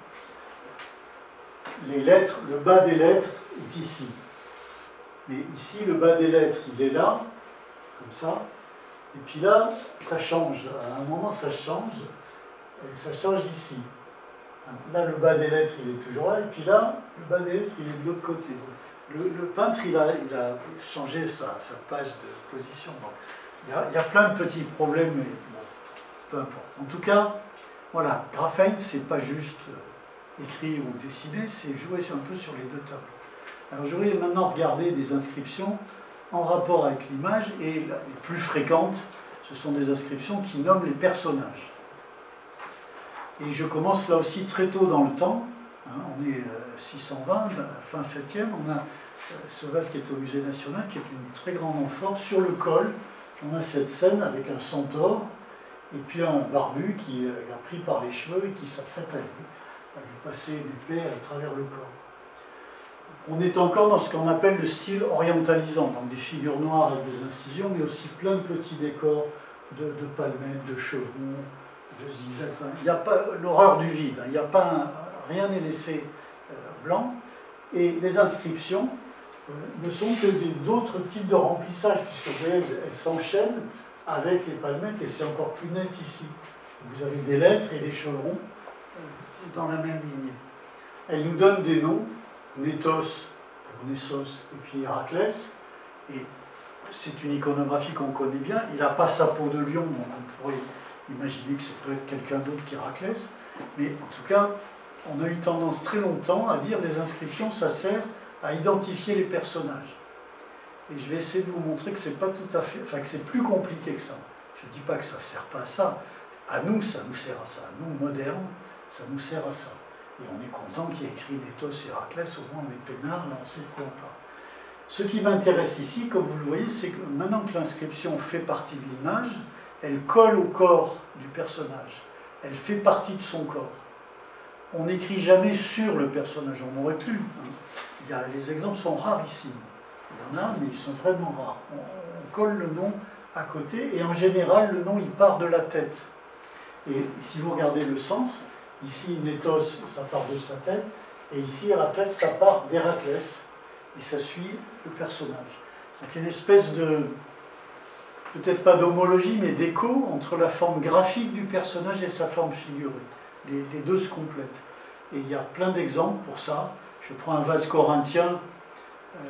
les lettres, le bas des lettres est ici. Mais ici, le bas des lettres, il est là, comme ça. Et puis là, ça change. À un moment, ça change. Et ça change ici. Là, le bas des lettres, il est toujours là. Et puis là, le bas des lettres, il est de l'autre côté. Le, le peintre, il a, il a changé sa, sa page de position. Bon, il, y a, il y a plein de petits problèmes, mais bon, peu importe. En tout cas, voilà, graphène, c'est pas juste écrire ou dessiner, c'est jouer un peu sur les deux tableaux. Alors je vais maintenant regarder des inscriptions en rapport avec l'image, et les plus fréquentes, ce sont des inscriptions qui nomment les personnages. Et je commence là aussi très tôt dans le temps, hein, on est six cent vingt, fin septième, on a ce vase qui est au musée national, qui est une très grande amphore. Sur le col, on a cette scène avec un centaure, et puis un barbu qui est pris par les cheveux et qui s'apprête à lui, à lui passer une épée à travers le corps. On est encore dans ce qu'on appelle le style orientalisant, donc des figures noires avec des incisions, mais aussi plein de petits décors de, de palmettes, de chevrons, de zigzags. Enfin, il n'y a pas l'horreur du vide, il n'y a pas un, rien n'est laissé euh, blanc. Et les inscriptions, ne sont que d'autres types de remplissage, puisque vous voyez, elles s'enchaînent avec les palmettes, et c'est encore plus net ici. Vous avez des lettres et des chevrons dans la même lignée. Elles nous donnent des noms, Néthos pour Nessos, et puis Héraclès, et c'est une iconographie qu'on connaît bien. Il n'a pas sa peau de lion, donc on pourrait imaginer que ça peut être quelqu'un d'autre qu'Héraclès, mais en tout cas, on a eu tendance très longtemps à dire les inscriptions, ça sert à identifier les personnages. Et je vais essayer de vous montrer que c'est pas tout à fait, enfin que c'est plus compliqué que ça. Je ne dis pas que ça ne sert pas à ça. À nous, ça nous sert à ça. À nous, modernes, ça nous sert à ça. Et on est content qu'il y ait écrit Néthos et Héraclès, au moins on est peinard, là on sait de quoi on parle. Ce qui m'intéresse ici, comme vous le voyez, c'est que maintenant que l'inscription fait partie de l'image, elle colle au corps du personnage. Elle fait partie de son corps. On n'écrit jamais sur le personnage, on aurait pu. Hein. Il y a, les exemples sont rarissimes. Il y en a, mais ils sont vraiment rares. On, on colle le nom à côté, et en général, le nom, il part de la tête. Et si vous regardez le sens, ici, Néthos, ça part de sa tête, et ici, Héraclès, ça part d'Héraclès, et ça suit le personnage. Donc il y a une espèce de, peut-être pas d'homologie, mais d'écho entre la forme graphique du personnage et sa forme figurée. Les, les deux se complètent. Et il y a plein d'exemples pour ça. Je prends un vase corinthien, euh,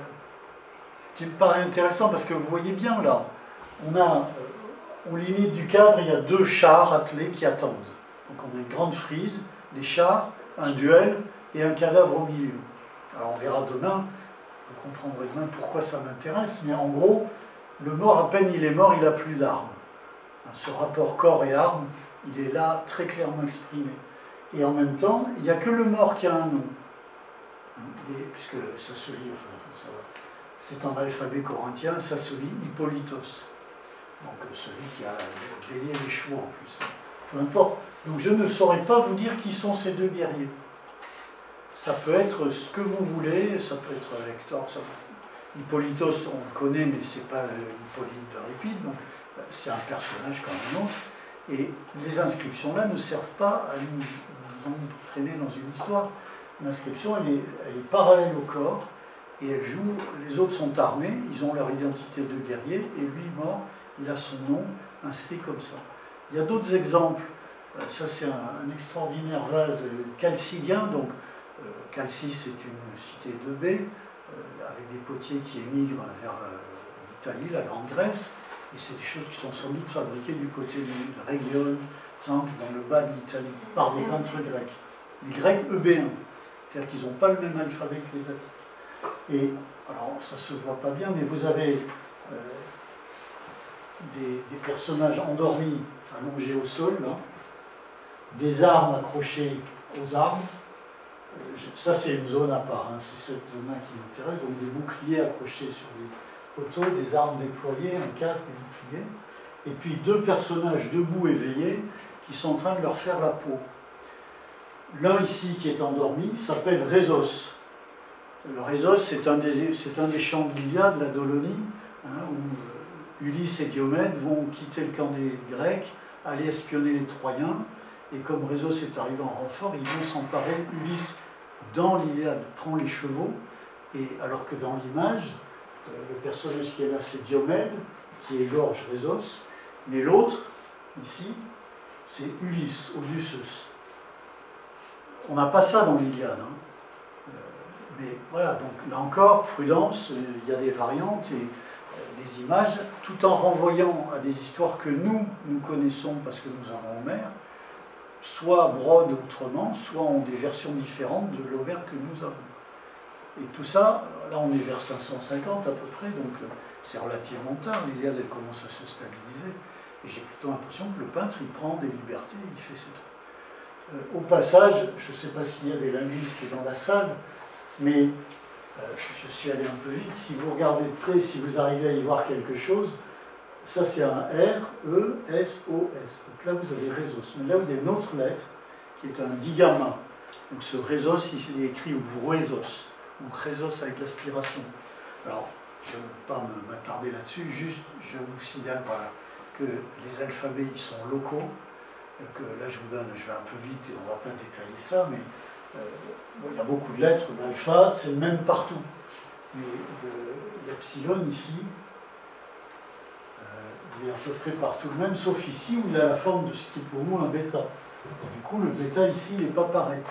qui me paraît intéressant, parce que vous voyez bien là, on a, euh, aux limites du cadre, il y a deux chars attelés qui attendent. Donc on a une grande frise, des chars, un duel et un cadavre au milieu. Alors on verra demain, vous comprendrez demain pourquoi ça m'intéresse, mais en gros, le mort, à peine il est mort, il n'a plus d'armes. Ce rapport corps et armes, il est là très clairement exprimé. Et en même temps, il n'y a que le mort qui a un nom. Et, puisque ça se lit, enfin, c'est en alphabet corinthien, ça se lit Hippolytos. Donc celui qui a délié les chevaux en plus. Peu importe. Donc je ne saurais pas vous dire qui sont ces deux guerriers. Ça peut être ce que vous voulez, ça peut être Hector. Ça... Hippolytos, on le connaît, mais ce n'est pas Hippolyte d'Euripide, donc c'est un personnage comme un autre. Et les inscriptions là ne servent pas à nous, nous entraîner dans une histoire. L'inscription, elle est, elle est parallèle au corps, et elle joue, les autres sont armés, ils ont leur identité de guerrier, et lui, mort, il a son nom inscrit comme ça. Il y a d'autres exemples. Ça, c'est un, un extraordinaire vase chalcidien. Donc, euh, Chalcis, c'est une cité de baie, euh, avec des potiers qui émigrent vers euh, l'Italie, la Grande Grèce. Et c'est des choses qui sont sans doute fabriquées du côté de Région, dans le bas de l'Italie, par des peintres grecs. Les Grecs eubéens, c'est-à-dire qu'ils n'ont pas le même alphabet que les Attiques. Et, alors, ça ne se voit pas bien, mais vous avez euh, des, des personnages endormis, allongés au sol, là, des armes accrochées aux armes. Euh, ça, c'est une zone à part, hein, c'est cette zone-là qui m'intéresse, donc des boucliers accrochés sur les poteaux, des armes déployées, un casque, des boucliers, et puis deux personnages debout éveillés qui sont en train de leur faire la peau. L'un ici qui est endormi s'appelle Rhésos. Le Rhésos, c'est un, un des chants de l'Iliade, la Dolonie, hein, où Ulysse et Diomède vont quitter le camp des Grecs, aller espionner les Troyens, et comme Rhésos est arrivé en renfort, ils vont s'emparer. Ulysse, dans l'Iliade, prend les chevaux, et alors que dans l'image, le personnage qui est là, c'est Diomède, qui égorge Rhésos, mais l'autre, ici, c'est Ulysse, Odysseus. On n'a pas ça dans l'Iliade. Hein. Euh, mais voilà, donc là encore, prudence, il y a des variantes, et euh, les images, tout en renvoyant à des histoires que nous, nous connaissons parce que nous avons Homère, soit brodent autrement, soit ont des versions différentes de l'Homère que nous avons. Et tout ça, là on est vers cinq cent cinquante à peu près, donc euh, c'est relativement tard, l'Iliade elle commence à se stabiliser, et j'ai plutôt l'impression que le peintre il prend des libertés, il fait ses trucs. Euh, au passage, je ne sais pas s'il y a des linguistes dans la salle, mais euh, je suis allé un peu vite, si vous regardez de près, si vous arrivez à y voir quelque chose, ça c'est un R, E, S, O, S. Donc là vous avez Rhésos, mais là vous avez une autre lettre qui est un digamma. Donc ce Rhésos, il est écrit Rhésos. Donc Rhésos avec l'aspiration. Alors, je ne veux pas m'attarder là-dessus, juste je vous signale voilà, que les alphabets ils sont locaux, que là je vous donne, je vais un peu vite et on ne va pas détailler ça, mais euh, bon, il y a beaucoup de lettres, l'alpha c'est le même partout. mais l'epsilon ici, euh, il est à peu près partout le même, sauf ici où il a la forme de ce qui est pour nous un bêta. Et du coup, le bêta ici, il n'est pas pareil.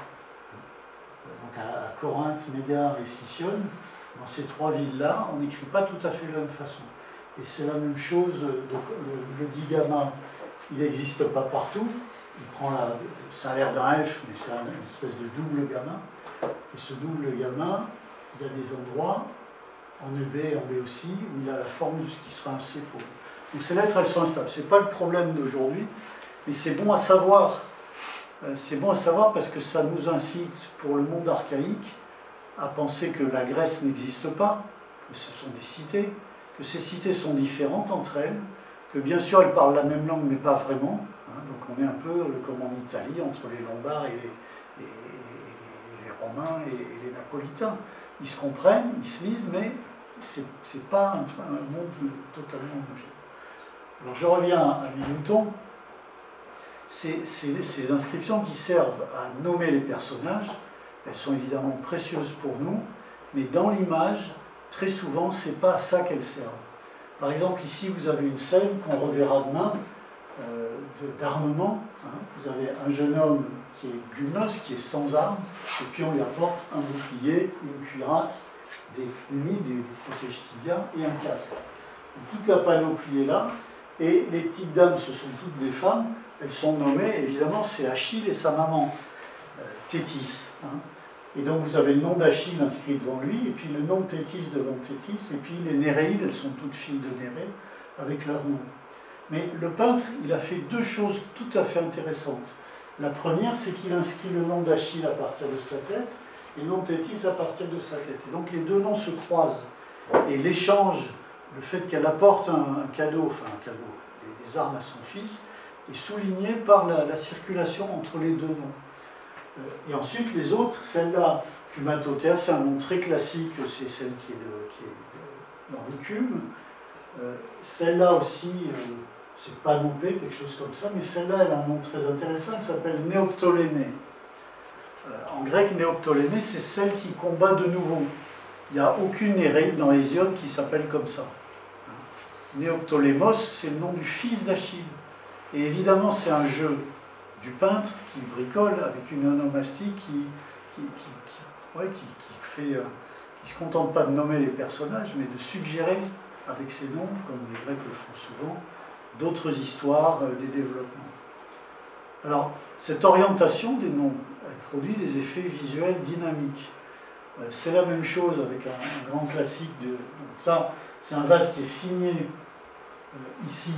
Donc à, à Corinthe, Mégare et Sicyone, dans ces trois villes-là, on n'écrit pas tout à fait de la même façon. Et c'est la même chose, donc le, le digamma, il n'existe pas partout. Il prend la, ça a l'air d'un F, mais c'est une espèce de double gamma. Et ce double gamma, il y a des endroits, en E B et en B aussi, où il a la forme de ce qui sera un C pôle. Donc ces lettres, elles sont instables. Ce n'est pas le problème d'aujourd'hui, mais c'est bon à savoir. C'est bon à savoir parce que ça nous incite, pour le monde archaïque, à penser que la Grèce n'existe pas, que ce sont des cités, que ces cités sont différentes entre elles, que bien sûr elles parlent la même langue, mais pas vraiment. Hein, donc on est un peu comme en Italie, entre les Lombards et les, et, et les Romains et, et les Napolitains. Ils se comprennent, ils se lisent, mais ce n'est pas un, un monde totalement homogène. Alors je reviens à Minuton. Ces, ces, ces inscriptions qui servent à nommer les personnages, elles sont évidemment précieuses pour nous, mais dans l'image, très souvent, ce n'est pas à ça qu'elles servent. Par exemple, ici, vous avez une scène qu'on reverra demain euh, d'armement. Hein. Vous avez un jeune homme qui est gumnos, qui est sans armes, et puis on lui apporte un bouclier, une cuirasse, des plumies, des protège tibias et un casque. Donc, toute la panoplie est là, et les petites dames, ce sont toutes des femmes. Elles sont nommées, évidemment, c'est Achille et sa maman, euh, Thétis. Hein. Et donc vous avez le nom d'Achille inscrit devant lui, et puis le nom de Thétis devant Thétis, et puis les Néréides, elles sont toutes filles de Nérée, avec leur nom. Mais le peintre, il a fait deux choses tout à fait intéressantes. La première, c'est qu'il inscrit le nom d'Achille à partir de sa tête, et le nom de Thétis à partir de sa tête. Et donc les deux noms se croisent. Et l'échange, le fait qu'elle apporte un, un cadeau, enfin un cadeau, des, des armes à son fils, est souligné par la, la circulation entre les deux noms. Euh, et ensuite, les autres, celle-là, Humatothéa, c'est un nom très classique, c'est celle qui est, de, qui est de, dans l'Icume. Euh, celle-là aussi, euh, c'est Panopée, quelque chose comme ça, mais celle-là, elle a un nom très intéressant, elle s'appelle Néoptolémée. Euh, en grec, Néoptolémée, c'est celle qui combat de nouveau. Il n'y a aucune Néréide dans Hésiode qui s'appelle comme ça. Néoptolémos, c'est le nom du fils d'Achille. Et évidemment, c'est un jeu du peintre qui bricole avec une onomastie qui, qui, qui, qui, ouais, qui, qui fait, euh, qui ne se contente pas de nommer les personnages, mais de suggérer avec ces noms, comme les Grecs le font souvent, d'autres histoires, euh, des développements. Alors, cette orientation des noms, elle produit des effets visuels dynamiques. Euh, c'est la même chose avec un, un grand classique de. Donc ça, c'est un vase qui est signé euh, ici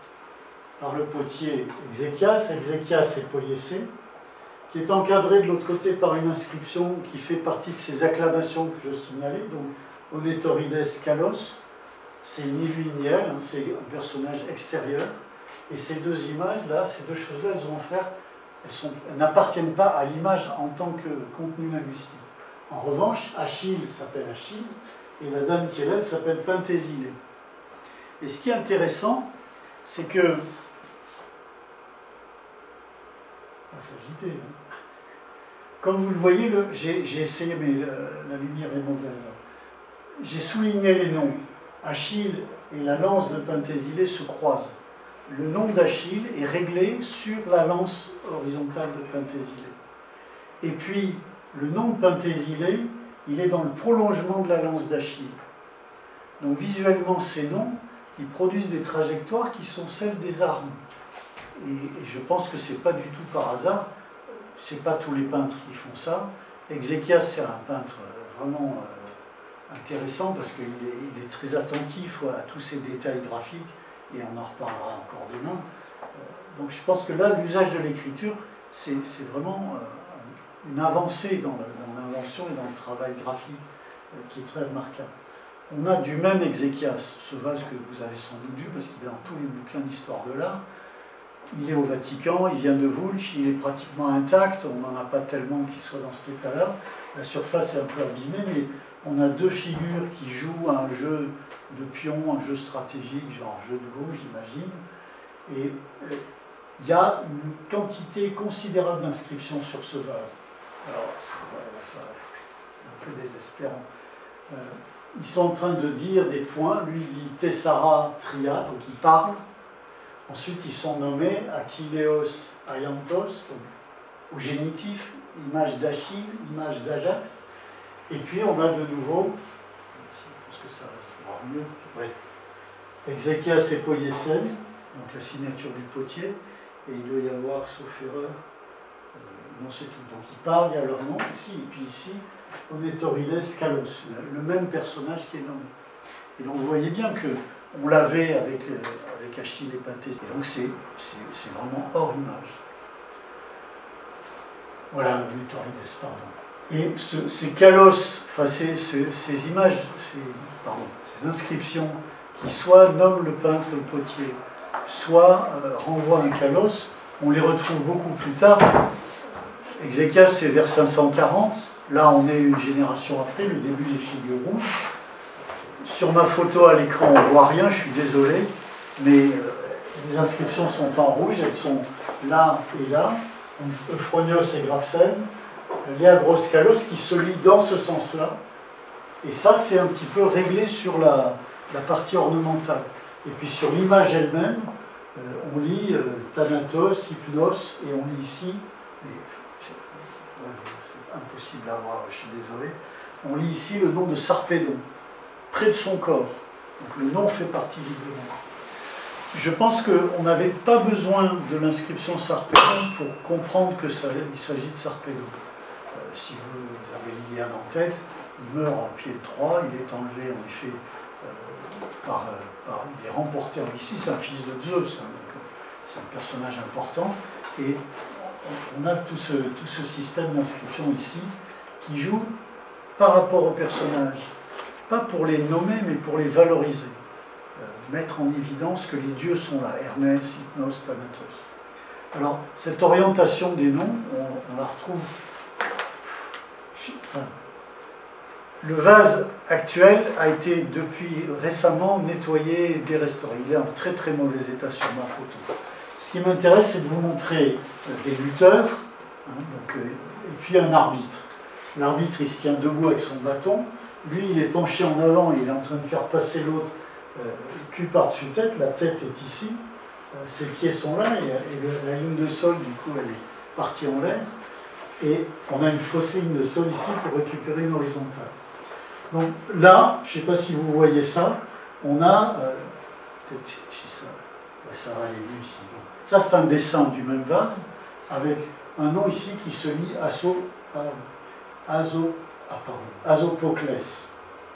par le potier Exéchias, Exéchias et Poiésé, qui est encadré de l'autre côté par une inscription qui fait partie de ces acclamations que je signalais, donc Onetorides Kalos, c'est ni lui ni elle, hein, c'est un personnage extérieur, et ces deux images-là, ces deux choses-là, elles vont faire, elles, elles n'appartiennent pas à l'image en tant que contenu linguistique. En revanche, Achille s'appelle Achille, et la dame qui est là, elle s'appelle Penthésile. Et ce qui est intéressant, c'est que s'agiter. Hein. Comme vous le voyez, j'ai essayé, mais euh, la lumière est mauvaise. J'ai souligné les noms. Achille et la lance de Penthésile se croisent. Le nom d'Achille est réglé sur la lance horizontale de Penthésile. Et puis, le nom de Penthésile, il est dans le prolongement de la lance d'Achille. Donc, visuellement, ces noms, ils produisent des trajectoires qui sont celles des armes. Et, et je pense que ce n'est pas du tout par hasard, ce n'est pas tous les peintres qui font ça. Exéchias, c'est un peintre vraiment euh, intéressant parce qu'il est, il est très attentif à tous ces détails graphiques, et on en reparlera encore demain. Euh, donc je pense que là, l'usage de l'écriture, c'est vraiment euh, une avancée dans l'invention et dans le travail graphique euh, qui est très remarquable. On a du même Exéchias, ce vase que vous avez sans doute vu, parce qu'il est dans tous les bouquins d'histoire de l'art. Il est au Vatican, il vient de Vulch, il est pratiquement intact, on n'en a pas tellement qui soit dans cet état-là. La surface est un peu abîmée, mais on a deux figures qui jouent à un jeu de pions, un jeu stratégique, genre jeu de go, j'imagine. Et euh, il y a une quantité considérable d'inscriptions sur ce vase. Alors, ouais, c'est un peu désespérant. Euh, ils sont en train de dire des points. Lui dit Tessara Tria, donc il parle. Ensuite, ils sont nommés Achilleos Aiantos, au génitif, image d'Achille, image d'Ajax. Et puis, on a de nouveau, je pense que ça va mieux, ouais. Exéchias et Poiesen, donc la signature du potier, et il doit y avoir, sauf erreur, euh, non c'est tout. Donc ils parlent, il y a leur nom ici, et puis ici, Onetorides Kalos, le même personnage qui est nommé. Et donc vous voyez bien qu'on l'avait avec, euh, avec Achille et Pathé, et donc c'est vraiment hors image. Voilà, Onetorides, pardon. Et ce, ces Kalos, enfin ces, ces, ces images, ces, pardon, ces inscriptions, qui soit nomment le peintre le potier, soit euh, renvoient un kalos, on les retrouve beaucoup plus tard. Exéchias, c'est vers cinq cent quarante. Là, on est une génération après, le début des figures rouges. Sur ma photo à l'écran, on ne voit rien, je suis désolé, mais euh, les inscriptions sont en rouge, elles sont là et là. Euphronios et Grafsen, Léagros Kalos, qui se lit dans ce sens-là. Et ça, c'est un petit peu réglé sur la, la partie ornementale. Et puis sur l'image elle-même, euh, on lit euh, Thanatos, Hypnos, et on lit ici, c'est impossible à voir, je suis désolé, on lit ici le nom de Sarpédon, près de son corps. Donc le nom fait partie du nom. Je pense qu'on n'avait pas besoin de l'inscription Sarpédon pour comprendre qu'il s'agit de Sarpédon. Euh, si vous avez l'Iliade en tête, il meurt en pied de Troie, il est enlevé en effet euh, par, euh, par... Il est remporté en ici, c'est un fils de Zeus, hein, c'est un personnage important, et on a tout ce, tout ce système d'inscription ici qui joue par rapport aux personnages, pas pour les nommer, mais pour les valoriser, euh, mettre en évidence que les dieux sont là, Hermès, Hypnos, Thanatos. Alors, cette orientation des noms, on, on la retrouve... Enfin, le vase actuel a été depuis récemment nettoyé et dérestauré. Il est en très très mauvais état sur ma photo. Ce qui m'intéresse, c'est de vous montrer des lutteurs, hein, donc, et puis un arbitre. L'arbitre, il se tient debout avec son bâton. Lui, il est penché en avant, il est en train de faire passer l'autre euh, cul par-dessus tête. La tête est ici. Euh, ses pieds sont là, et, et le, la ligne de sol, du coup, elle est partie en l'air. Et on a une fausse ligne de sol ici pour récupérer une horizontale. Donc là, je ne sais pas si vous voyez ça, on a, euh, peut-être ça, ouais, ça va aller mieux ici. Bon. Ça c'est un dessin du même vase, avec un nom ici qui se lit Aso, euh, Aso, ah, pardon, Asopoclès.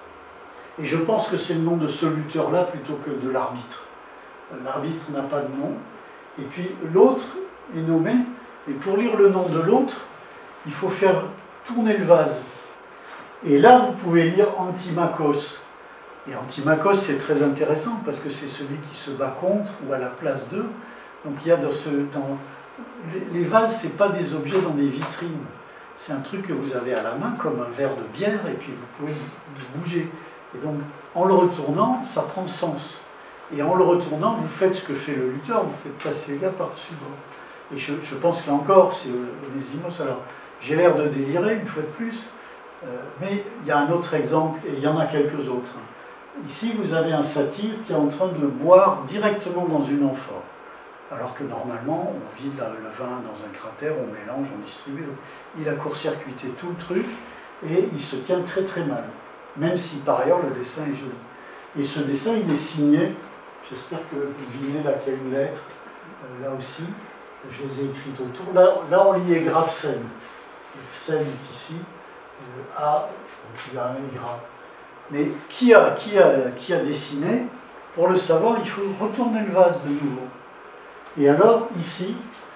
Et je pense que c'est le nom de ce lutteur-là plutôt que de l'arbitre. L'arbitre n'a pas de nom. Et puis l'autre est nommé, et pour lire le nom de l'autre, il faut faire tourner le vase. Et là, vous pouvez lire Antimachos. Et Antimachos, c'est très intéressant parce que c'est celui qui se bat contre ou à la place d'eux. Donc il y a dans ce... Dans, les, les vases, ce n'est pas des objets dans des vitrines. C'est un truc que vous avez à la main, comme un verre de bière, et puis vous pouvez le bouger. Et donc, en le retournant, ça prend sens. Et en le retournant, vous faites ce que fait le lutteur, vous faites passer les gars par-dessus. Et je, je pense que là encore, c'est Onésimos. Alors, j'ai l'air de délirer, une fois de plus. Euh, mais il y a un autre exemple, et il y en a quelques autres. Ici, vous avez un satyre qui est en train de boire directement dans une amphore. Alors que normalement, on vide le vin dans un cratère, on mélange, on distribue. Il a court-circuité tout le truc, et il se tient très très mal. Même si par ailleurs le dessin est joli. Et ce dessin, il est signé, j'espère que vous devinez là qu'il y a une lettre, euh, là aussi, je les ai écrites autour. Là, là on lit Grafsen. Sen est ici. Le A, donc il y a un I grave. Mais qui a, qui, a, qui a dessiné? Pour le savoir, il faut retourner le vase de nouveau. Et alors, ici,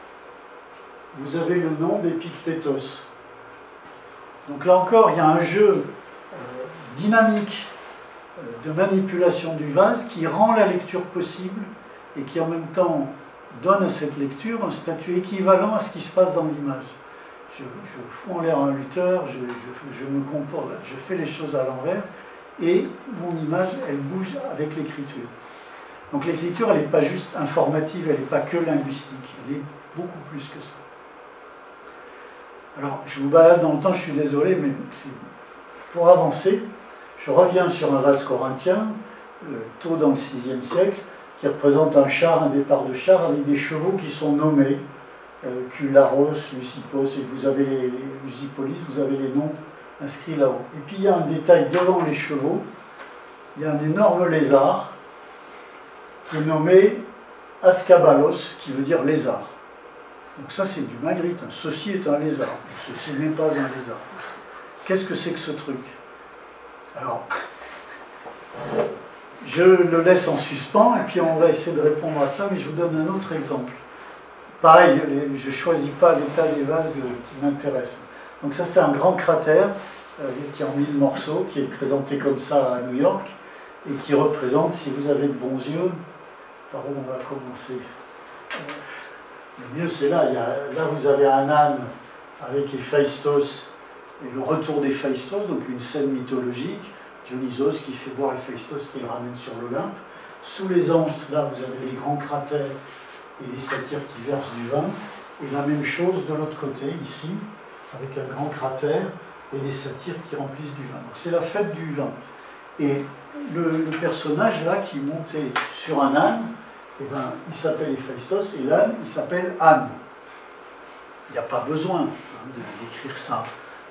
vous avez le nom d'Épictétos. Donc là encore, il y a un jeu euh, dynamique euh, de manipulation du vase qui rend la lecture possible et qui en même temps donne à cette lecture un statut équivalent à ce qui se passe dans l'image. Je, je fous en l'air un lutteur, je, je, je me comporte, je fais les choses à l'envers, et mon image, elle bouge avec l'écriture. Donc l'écriture, elle n'est pas juste informative, elle n'est pas que linguistique, elle est beaucoup plus que ça. Alors, je vous balade dans le temps, je suis désolé, mais pour avancer, Je reviens sur un vase corinthien, tôt dans le sixième siècle, qui représente un char, un départ de char, avec des chevaux qui sont nommés, euh, Cularos, Lucipos, et vous avez les, les Lusipolis, vous avez les noms inscrits là-haut. Et puis il y a un détail devant les chevaux, il y a un énorme lézard qui est nommé Ascabalos, qui veut dire lézard. Donc ça c'est du Magritte, hein. Ceci est un lézard, ceci n'est pas un lézard. Qu'est-ce que c'est que ce truc? Alors, je le laisse en suspens et puis on va essayer de répondre à ça, mais je vous donne un autre exemple. Pareil, je ne choisis pas l'état des vases qui m'intéresse. Donc ça c'est un grand cratère euh, qui est en mille morceaux, qui est présenté comme ça à New York et qui représente, si vous avez de bons yeux, par où on va commencer? Le mieux c'est là, il y a, là vous avez un âne avec Héphaïstos et le retour d'Héphaïstos, donc une scène mythologique, Dionysos qui fait boire Héphaïstos qui le ramène sur l'Olympe. Sous les anses, là vous avez les grands cratères et les satyres qui versent du vin, et la même chose de l'autre côté, ici, avec un grand cratère et des satyres qui remplissent du vin. Donc c'est la fête du vin. Et le, le personnage là qui montait sur un âne, eh ben, il s'appelle Héphaïstos et l'âne, il s'appelle Anne. Il n'y a pas besoin hein, d'écrire ça.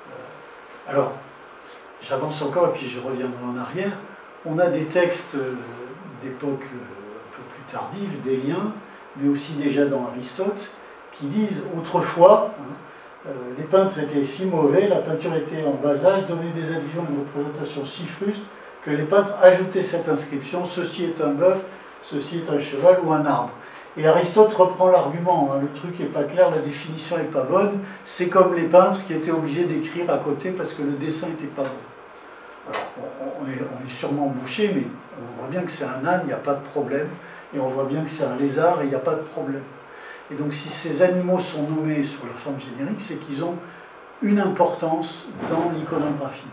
Euh, alors, j'avance encore et puis je reviendrai en arrière. On a des textes euh, d'époque euh, un peu plus tardive, des liens, mais aussi déjà dans Aristote, qui disent autrefois, hein, euh, les peintres étaient si mauvais, la peinture était en bas âge, donnait des additions de représentation si frustes, que les peintres ajoutaient cette inscription, ceci est un bœuf, ceci est un cheval ou un arbre. Et Aristote reprend l'argument, hein, le truc n'est pas clair, la définition n'est pas bonne, c'est comme les peintres qui étaient obligés d'écrire à côté parce que le dessin n'était pas bon. Alors, on, on, est, on est sûrement bouché, mais on voit bien que c'est un âne, il n'y a pas de problème, et on voit bien que c'est un lézard, et il n'y a pas de problème. Et donc si ces animaux sont nommés sur leur forme générique, c'est qu'ils ont une importance dans l'iconographie.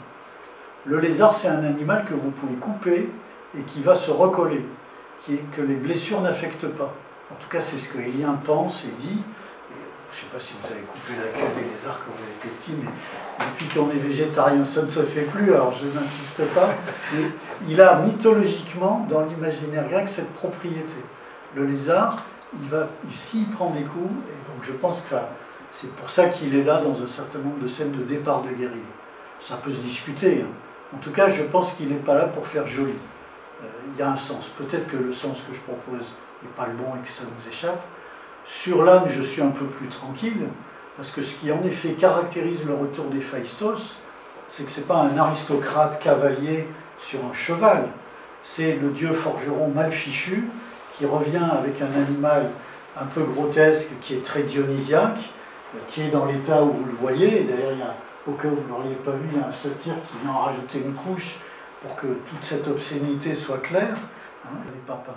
Le lézard, c'est un animal que vous pouvez couper et qui va se recoller, qui est, que les blessures n'affectent pas. En tout cas, c'est ce que Élien pense et dit. Je ne sais pas si vous avez coupé la queue des lézards quand vous étiez petit, mais depuis qu'on est végétarien, ça ne se fait plus, alors je n'insiste pas. Mais il a mythologiquement, dans l'imaginaire grec, cette propriété. Le lézard, il va, s'il prend des coups, et donc je pense que c'est pour ça qu'il est là dans un certain nombre de scènes de départ de guerrier. Ça peut se discuter. Hein. En tout cas, je pense qu'il n'est pas là pour faire joli. Euh, il y a un sens. Peut-être que le sens que je propose n'est pas le bon et que ça nous échappe. Sur l'âne, je suis un peu plus tranquille, parce que ce qui en effet caractérise le retour d'Héphaïstos, c'est que ce n'est pas un aristocrate cavalier sur un cheval, c'est le dieu forgeron mal fichu qui revient avec un animal un peu grotesque, qui est très dionysiaque, qui est dans l'état où vous le voyez. D'ailleurs, il y a, au cas où vous ne l'auriez pas vu, il y a un satyre qui vient en rajouter une couche pour que toute cette obscénité soit claire. Hein, vous n'avez pas peindre.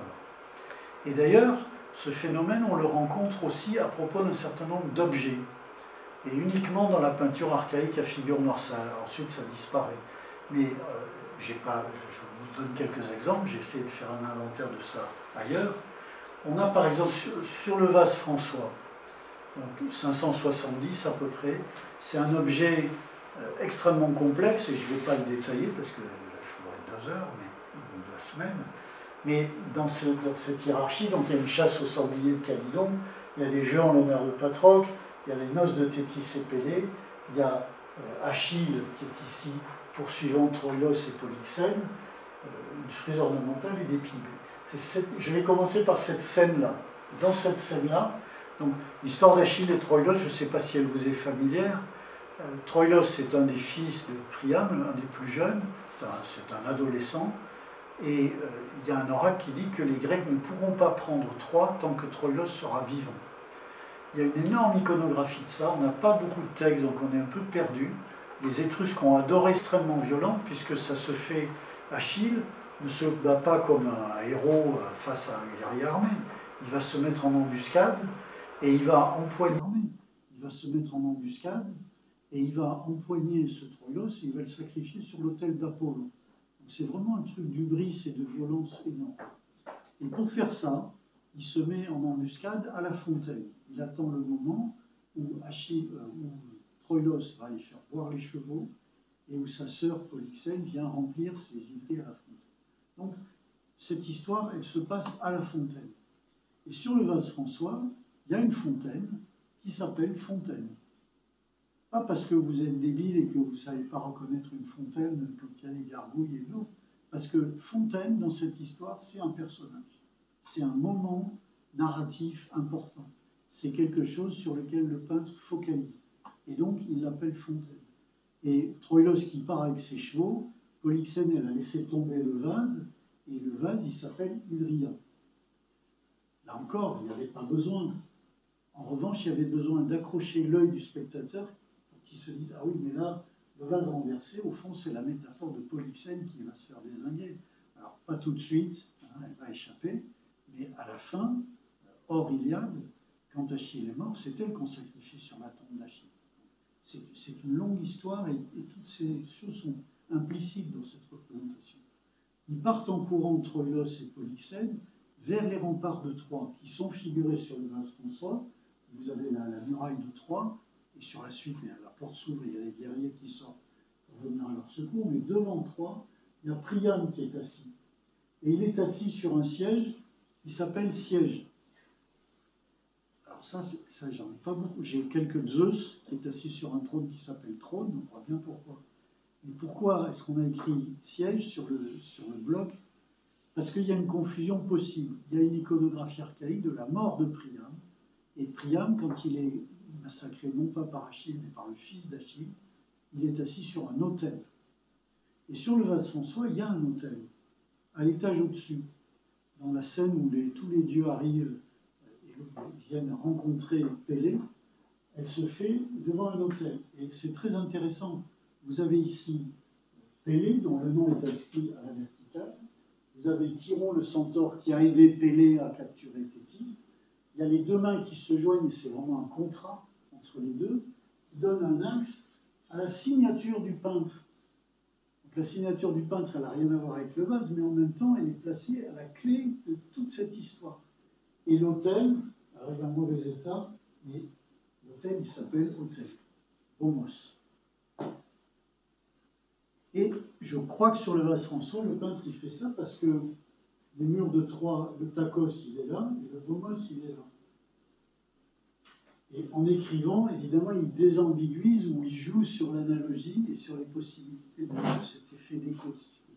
Et d'ailleurs, ce phénomène, on le rencontre aussi à propos d'un certain nombre d'objets. Et uniquement dans la peinture archaïque à figure noire, ça, ensuite ça disparaît. Mais euh, j'ai pas, je vous donne quelques exemples, j'ai essayé de faire un inventaire de ça ailleurs. On a par exemple sur, sur le vase François, donc cinq cent soixante-dix à peu près, c'est un objet euh, extrêmement complexe, et je ne vais pas le détailler parce qu'il faudrait deux heures, mais ou la semaine. Mais dans, ce, dans cette hiérarchie, donc il y a une chasse au sanglier de Calydon, il y a des jeux en l'honneur de Patrocle, il y a les noces de Thétis et Pélée, il y a euh, Achille qui est ici poursuivant Troïlos et Polyxène, euh, une frise ornementale et des pibes. Cette, je vais commencer par cette scène-là. Dans cette scène-là, donc l'histoire d'Achille et Troïlos, je ne sais pas si elle vous est familière. Euh, Troïlos est un des fils de Priam, un des plus jeunes, c'est un, un adolescent. Et euh, il y a un oracle qui dit que les Grecs ne pourront pas prendre Troie tant que Troïlos sera vivant. Il y a une énorme iconographie de ça, on n'a pas beaucoup de textes, donc on est un peu perdu. Les Étrusques ont adoré extrêmement violent, puisque ça se fait, Achille ne se bat pas comme un héros face à un guerrier armé. Il va se mettre en embuscade, et il va empoigner, il va se mettre en embuscade, et il va empoigner ce Troïlos, et il va le sacrifier sur l'autel d'Apollon. C'est vraiment un truc d'hubris et de violence énorme. Et pour faire ça, il se met en embuscade à la fontaine. Il attend le moment où, Achille, euh, où Troïlos va y faire boire les chevaux, et où sa sœur Polyxène vient remplir ses idées à la fontaine. Donc, cette histoire, elle se passe à la fontaine. Et sur le vase François, il y a une fontaine qui s'appelle Fontaine. Pas parce que vous êtes débile et que vous ne savez pas reconnaître une fontaine quand il y a des gargouilles et l'eau. Parce que Fontaine, dans cette histoire, c'est un personnage. C'est un moment narratif important. C'est quelque chose sur lequel le peintre focalise. Et donc, il l'appelle Fontaine. Et Troïlos qui part avec ses chevaux, Polyxène, elle a laissé tomber le vase, et le vase, il s'appelle Hydria. Là encore, il n'y avait pas besoin. En revanche, il y avait besoin d'accrocher l'œil du spectateur pour qu'il se dise « Ah oui, mais là, le vase renversé, au fond, c'est la métaphore de Polyxène qui va se faire dézinguer. » Alors, pas tout de suite, hein, elle va échapper, mais à la fin, hors Iliade, quand Achille est mort, c'est elle qu'on sacrifie sur la tombe d'Achille. C'est une longue histoire et, et toutes ces choses sont implicites dans cette représentation. Ils partent en courant, Troïlos et Polyxène, vers les remparts de Troie, qui sont figurés sur le vase François. Vous avez la, la muraille de Troie, et sur la suite, la porte s'ouvre, il y a les guerriers qui sortent pour venir à leur secours, mais devant Troie, il y a Priam qui est assis. Et il est assis sur un siège qui s'appelle siège. Alors ça, ça j'en ai pas beaucoup. J'ai quelques Zeus qui est assis sur un trône qui s'appelle trône, on voit bien pourquoi. Mais pourquoi est-ce qu'on a écrit siège sur le, sur le bloc? Parce qu'il y a une confusion possible. Il y a une iconographie archaïque de la mort de Priam. Et Priam, quand il est massacré non pas par Achille, mais par le fils d'Achille, il est assis sur un autel. Et sur le vase François, il y a un autel, à l'étage au-dessus, dans la scène où les, tous les dieux arrivent et viennent rencontrer Pélée, elle se fait devant un autel. Et c'est très intéressant. Vous avez ici Pélée, dont le nom est inscrit à la verticale. Vous avez Chiron le centaure qui a aidé Pélée à capturer Thétis. Il y a les deux mains qui se joignent, et c'est vraiment un contrat entre les deux, qui donne un axe à la signature du peintre. Donc la signature du peintre, elle n'a rien à voir avec le vase, mais en même temps, elle est placée à la clé de toute cette histoire. Et l'autel, alors il est en mauvais état, mais l'autel, il s'appelle autel, Bomos. Et je crois que sur le vase François, le peintre, il fait ça parce que les murs de Troie, le Tacos, il est là, et le Bomos, il est là. Et en écrivant, évidemment, il désambiguise ou il joue sur l'analogie et sur les possibilités de cet effet d'écho.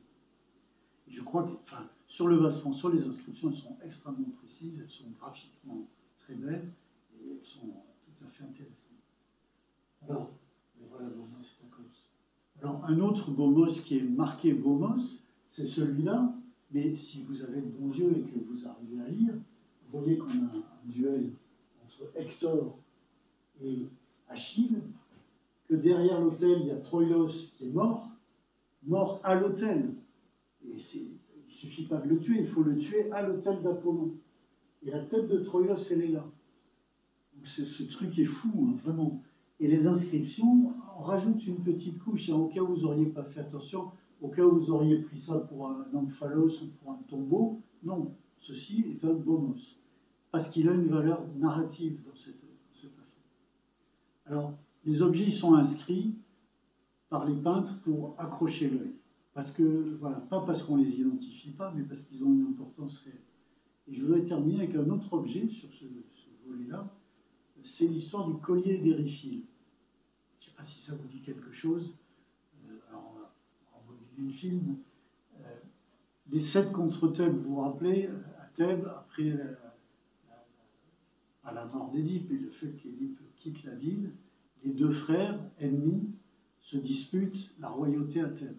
Je crois que, enfin, sur le vase François, les inscriptions elles sont extrêmement précises, elles sont graphiquement très belles et elles sont tout à fait intéressantes. Alors, voilà Bomos, Tacos. Alors, un autre Bomos qui est marqué Bomos, c'est celui-là, mais si vous avez de bons yeux et que vous arrivez à lire, vous voyez qu'on a un, un duel entre Hector et Achille, que derrière l'autel, il y a Troïlos qui est mort, mort à l'autel. Et il ne suffit pas de le tuer, il faut le tuer à l'autel d'Apollon. Et la tête de Troïlos, elle est là. Donc ce truc est fou, hein, vraiment. Et les inscriptions, on rajoute une petite couche, hein, au cas où vous n'auriez pas fait attention, au cas où vous auriez pris ça pour un omphalos ou pour un tombeau. Non, ceci est un Bomos, parce qu'il a une valeur narrative dans cette, dans cette affaire. Alors, les objets sont inscrits par les peintres pour accrocher l'œil. Parce que, voilà, pas parce qu'on ne les identifie pas, mais parce qu'ils ont une importance réelle. Et je voudrais terminer avec un autre objet sur ce, ce volet-là. C'est l'histoire du collier d'Ériphyle. Je ne sais pas si ça vous dit quelque chose. Euh, alors, on va remodeler le film. Euh, les sept contre Thèbes, vous vous rappelez, à Thèbes, après la, la, à la mort d'Édipe et le fait qu'Édipe quitte la ville, les deux frères ennemis se disputent la royauté à Thèbes.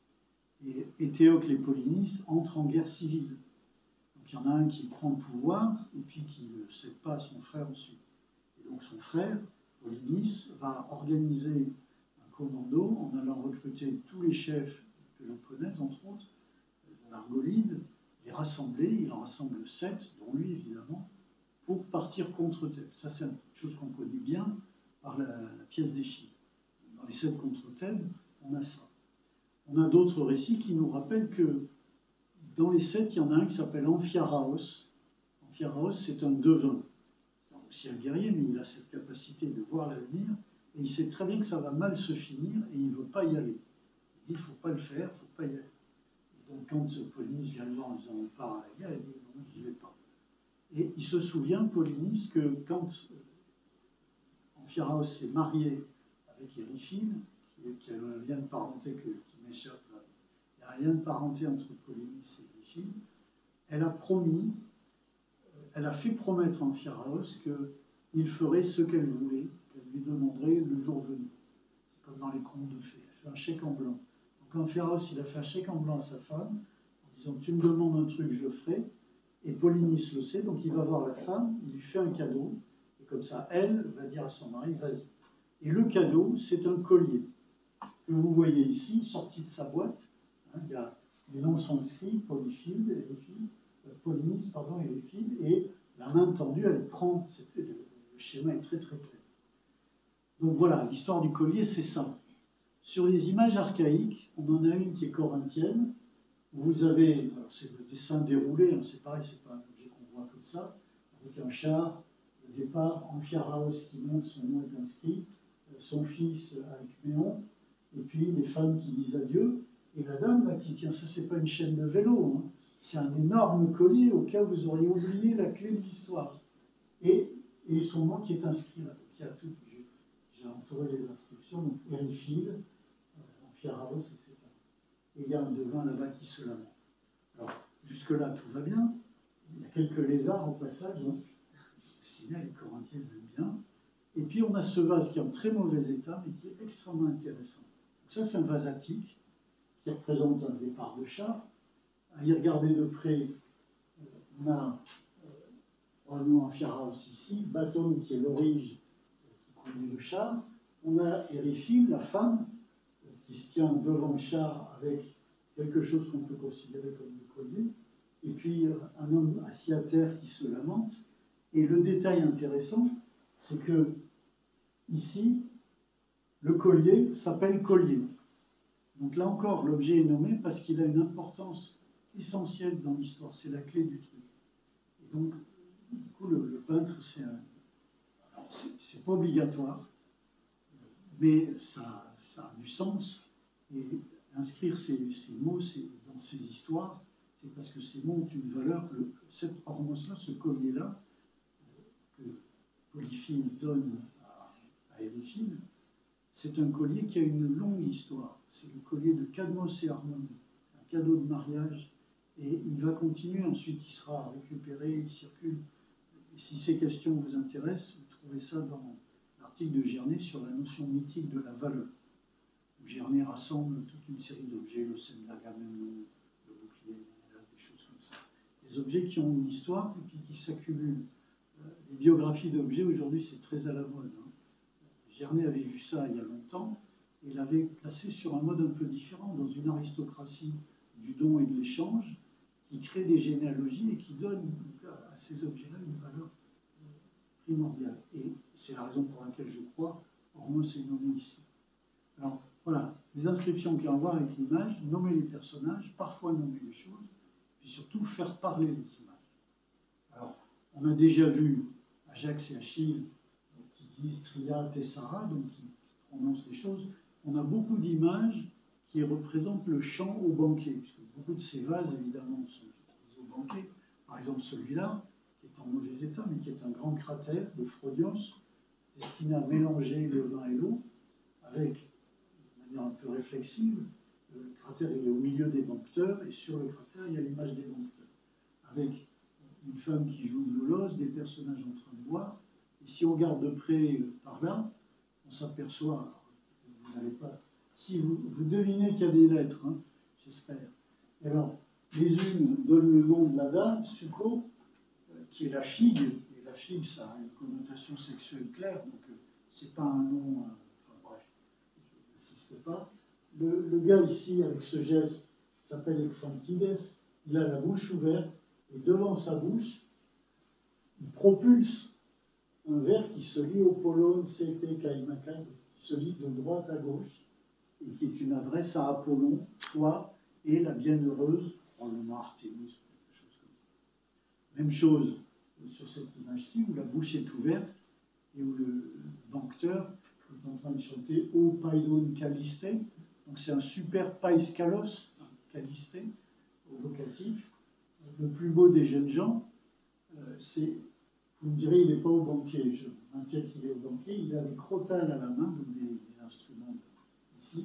Et Éthéocle et Polynice entrent en guerre civile. Donc il y en a un qui prend le pouvoir et puis qui ne cède pas à son frère ensuite. Et donc son frère, Polynice, va organiser un commando en allant recruter tous les chefs de Péloponnèse, entre autres, de l'Argolide, les rassembler, il en rassemble sept, dont lui évidemment, pour partir contre Thèbes. Ça c'est une chose qu'on connaît bien par la, la pièce d'Échille. Dans les sept contre Thèbes, on a ça. On a d'autres récits qui nous rappellent que dans les sept, il y en a un qui s'appelle Amphiaraos. Amphiaraos, c'est un devin. C'est aussi un guerrier, mais il a cette capacité de voir l'avenir, et il sait très bien que ça va mal se finir, et il ne veut pas y aller. Il dit, il ne faut pas le faire, il ne faut pas y aller. Et donc quand Polynice vient le voir en disant, on part à la guerre, il dit, non, je n'y vais pas. Et il se souvient, Polynice, que quand Amphiaraos s'est marié avec Éryphile, qui, qui a un lien de parenté que, qui m'échappe là, il n'y a rien de parenté entre Polynice et Éryphile, elle a promis, elle a fait promettre à Amphiaraos qu'il ferait ce qu'elle voulait, qu'elle lui demanderait le jour venu. C'est comme dans les contes de fées, elle fait un chèque en blanc. Donc Amphiaraos, il a fait un chèque en blanc à sa femme, en disant, tu me demandes un truc, je le ferai. Et Polynice le sait, donc il va voir la femme, il lui fait un cadeau, et comme ça, elle va dire à son mari, vas-y. Et le cadeau, c'est un collier que vous voyez ici, sorti de sa boîte. Hein, il y a, les noms sont inscrits, Polyphile, Éryphile, euh, Polynice, pardon, Éryphile, et la main tendue, elle prend, le, le schéma est très très clair. Donc voilà, l'histoire du collier, c'est ça. Sur les images archaïques, on en a une qui est corinthienne. Vous avez, c'est le dessin déroulé, hein, c'est pareil, c'est pas un objet qu'on voit comme ça, avec un char, au départ, Amphiaraos qui monte, son nom est inscrit, son fils Alcméon, et puis les femmes qui disent adieu, et la dame là, qui tient, ça c'est pas une chaîne de vélo, hein, c'est un énorme collier au cas où vous auriez oublié la clé de l'histoire. Et, et son nom qui est inscrit là, donc il y a tout, j'ai entouré les inscriptions, donc Éryphile, Amphiaraos, et cetera. Et il y a un devin là-bas qui se lamente. Alors, jusque-là, tout va bien. Il y a quelques lézards au passage. Hein. Le cinéma, les Corinthiens aiment bien. Et puis, on a ce vase qui est en très mauvais état, mais qui est extrêmement intéressant. Donc ça, c'est un vase attique qui représente un départ de char. À y regarder de près, on a probablement Amphiaraos ici, Bâton qui est l'orige qui conduit le char. On a Éryphile, la femme, qui se tient devant le char avec quelque chose qu'on peut considérer comme le collier, et puis un homme assis à terre qui se lamente. Et le détail intéressant, c'est que ici, le collier s'appelle collier. Donc là encore, l'objet est nommé parce qu'il a une importance essentielle dans l'histoire, c'est la clé du truc. Et donc, du coup, le, le peintre, c'est un... c'est pas obligatoire, mais ça... ça a du sens, et inscrire ces, ces mots ces, dans ces histoires, c'est parce que ces mots ont une valeur, que cette hormose-là, ce collier-là, que Polyphile donne à, à Éryphile, c'est un collier qui a une longue histoire. C'est le collier de Cadmos et Harmonie, un cadeau de mariage, et il va continuer, ensuite il sera récupéré, il circule. Et si ces questions vous intéressent, vous trouvez ça dans l'article de Gernet sur la notion mythique de la valeur. Gernet rassemble toute une série d'objets, le sème d'Agamemnon, le bouclier, des choses comme ça. Des objets qui ont une histoire et puis qui s'accumulent. Les biographies d'objets, aujourd'hui, c'est très à la mode. Hein. Gernet avait vu ça il y a longtemps et l'avait placé sur un mode un peu différent, dans une aristocratie du don et de l'échange, qui crée des généalogies et qui donne à ces objets-là une valeur primordiale. Et c'est la raison pour laquelle je crois, Hormos est nommé ici. Alors, voilà, les inscriptions qui ont à voir avec l'image, nommer les personnages, parfois nommer les choses, puis surtout faire parler les images. Alors, on a déjà vu Ajax et Achille qui disent Tria, Tessara, donc qui prononcent les choses. On a beaucoup d'images qui représentent le chant au banquet, puisque beaucoup de ces vases, évidemment, sont utilisés au banquet. Par exemple, celui-là, qui est en mauvais état, mais qui est un grand cratère de Phrodios, destiné à mélanger le vin et l'eau, avec un peu réflexive, le cratère il est au milieu des dompteurs, et sur le cratère il y a l'image des dompteurs, avec une femme qui joue de l'olos, des personnages en train de boire, et si on regarde de près par là, on s'aperçoit, vous n'avez pas, si vous, vous devinez qu'il y a des lettres, hein, j'espère. Et alors, les unes donnent le nom de la dame, Suko, euh, qui est la figue, et la figue ça a une connotation sexuelle claire, donc euh, c'est pas un nom... Euh, Pas. Le, le gars ici, avec ce geste, s'appelle Ephantides, il a la bouche ouverte, et devant sa bouche, il propulse un vers qui se lit au polone, c'était Kaimakai, qui se lit de droite à gauche, et qui est une adresse à Apollon, toi et la bienheureuse, probablement Artémis, quelque chose comme ça. Même chose sur cette image-ci, où la bouche est ouverte, et où le dompteur est en train de chanter O Paidon Caliste, Donc c'est un super païskalos, calisté, au vocatif, le plus beau des jeunes gens. Euh, c'est, vous me direz, il n'est pas au banquet, je maintiens qu'il est au banquet, il a des crotales à la main, donc des, des instruments ici.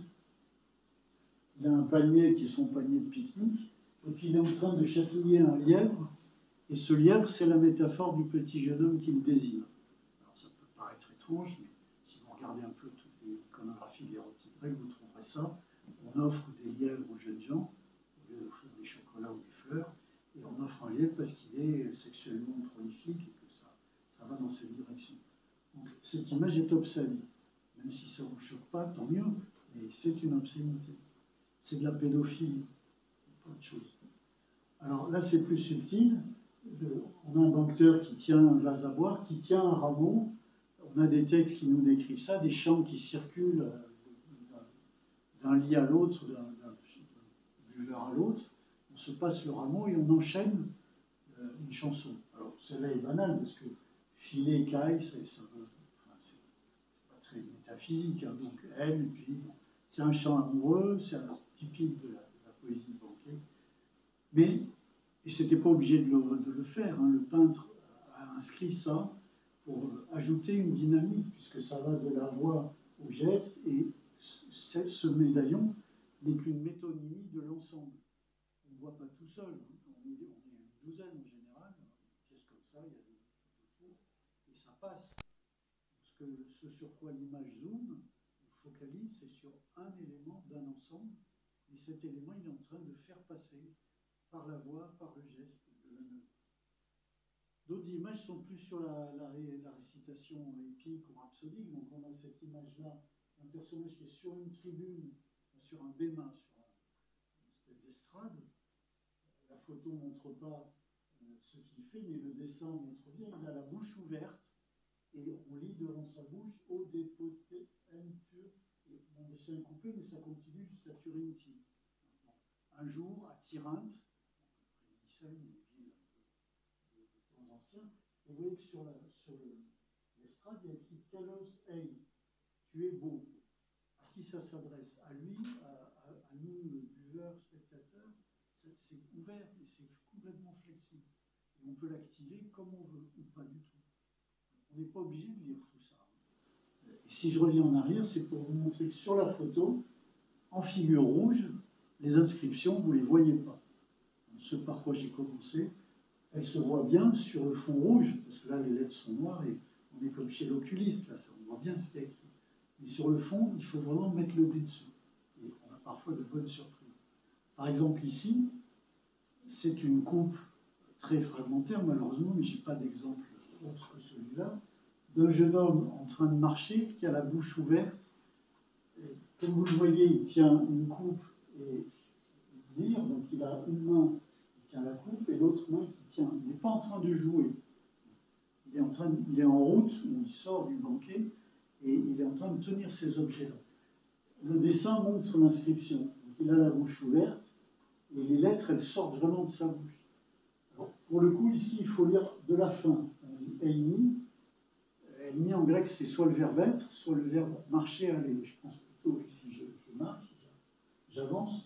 Il a un panier qui est son panier de pique-nique, et puis il est en train de chatouiller un lièvre, et ce lièvre, c'est la métaphore du petit jeune homme qui le désigne. Alors ça peut paraître étrange, mais si vous regardez un peu toutes les iconographies d'érotique grecque, vous trouverez ça. On offre des lièvres aux jeunes gens, au lieu d'offrir des chocolats ou des fleurs, et on offre un lièvre parce qu'il est sexuellement prolifique et que ça, ça va dans cette direction. Donc cette image est obscène. Même si ça ne vous choque pas, tant mieux, mais c'est une obscénité. C'est de la pédophilie, pas autre chose. Alors là, c'est plus subtil. On a un banqueteur qui tient un vase à boire, qui tient un rameau. On a des textes qui nous décrivent ça, des chants qui circulent d'un lit à l'autre, d'un buveur à l'autre. On se passe le rameau et on enchaîne une chanson. Alors celle-là est banale parce que filer, caille, ça, ça veut, enfin, c'est pas très métaphysique, hein, donc elle, et puis bon, c'est un chant amoureux, c'est typique de la, de la poésie de banquet. Mais et c'était pas obligé de le, de le faire. Hein. Le peintre a inscrit ça pour ajouter une dynamique, puisque ça va de la voix au geste, et ce médaillon n'est qu'une métonymie de l'ensemble. On ne voit pas tout seul. Hein. On, est, on est une douzaine en général, une pièce comme ça, il y a des autour, et ça passe. Parce que ce sur quoi l'image zoome, ou focalise, c'est sur un élément d'un ensemble, et cet élément, il est en train de faire passer par la voix, par le geste de l'anneau. D'autres images sont plus sur la, la, la récitation épique ou rhapsodique. Donc on a cette image-là d'un personnage qui est sur une tribune, sur un béma, sur un, une espèce d'estrade. La photo ne montre pas euh, ce qu'il fait, mais le dessin montre bien. Il a la bouche ouverte et on lit devant sa bouche « O dépoté en pur ». Mon dessin est coupé, mais ça continue jusqu'à Turinti. Un jour, à Tirinthe, les villes de, de temps anciens, et vous voyez que sur, la, sur l'estrade, il y a écrit Kalos Ei, tu es beau. À qui ça s'adresse? À lui, à, à, à nous, buveurs, spectateurs. C'est ouvert et c'est complètement flexible. Et on peut l'activer comme on veut, ou pas du tout. On n'est pas obligé de lire tout ça. Et si je reviens en arrière, c'est pour vous montrer que sur la photo, en figure rouge, les inscriptions, vous ne les voyez pas. Ce par quoi j'ai commencé, elles se voient bien sur le fond rouge, parce que là, les lettres sont noires et on est comme chez l'oculiste, là, on voit bien ce qu'il y a écrit. Mais sur le fond, il faut vraiment mettre le nez dessus. Et on a parfois de bonnes surprises. Par exemple, ici, c'est une coupe très fragmentaire, malheureusement, mais je n'ai pas d'exemple autre que celui-là, d'un jeune homme en train de marcher qui a la bouche ouverte. Et comme vous le voyez, il tient une coupe et lire, donc il a une main qui tient la coupe et l'autre main qui tient. Il n'est pas en train de jouer. Il est en, train de, il est en route, où il sort du banquet, et il est en train de tenir ces objets-là. Le dessin montre l'inscription. Il a la bouche ouverte, et les lettres, elles sortent vraiment de sa bouche. Alors, pour le coup, ici, il faut lire de la fin. Eini. Eini, en grec, c'est soit le verbe être, soit le verbe marcher, aller. Je pense plutôt que si je, je marche, j'avance.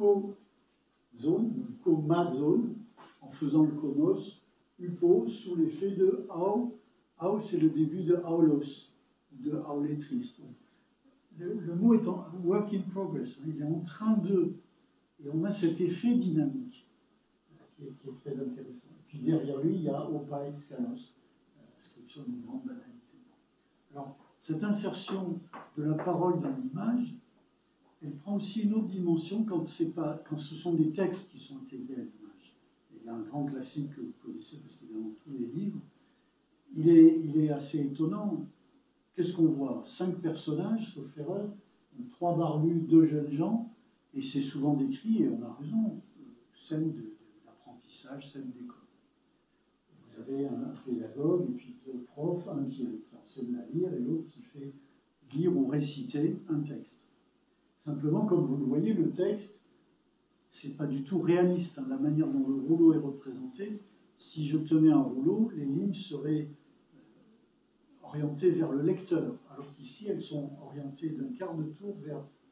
Co-zone, co-mad-zone, en faisant le konos, upo, sous l'effet de ao. Ao, c'est le début de aulos, de auletris. Le, le mot est en work in progress, hein, il est en train de. Et on a cet effet dynamique qui est, qui est très intéressant. Et puis derrière lui, il y a opais kanos, inscription d'une grande banalité. Alors, cette insertion de la parole dans l'image, elle prend aussi une autre dimension quand, c'est pas, quand ce sont des textes qui sont intégrés à l'image. Il y a un grand classique que vous connaissez parce qu'il est dans tous les livres. Il est, il est assez étonnant. Qu'est-ce qu'on voit? Cinq personnages, sauf erreur, trois barbus, deux jeunes gens, et c'est souvent décrit, et on a raison, scène d'apprentissage, scène d'école. Vous avez un pédagogue, et puis deux profs, un qui, qui enseigne à lire, et l'autre qui fait lire ou réciter un texte. Simplement, comme vous le voyez, le texte, c'est pas du tout réaliste. Hein, la manière dont le rouleau est représenté, si je tenais un rouleau, les lignes seraient orientées vers le lecteur, alors qu'ici, elles sont orientées d'un quart de tour vers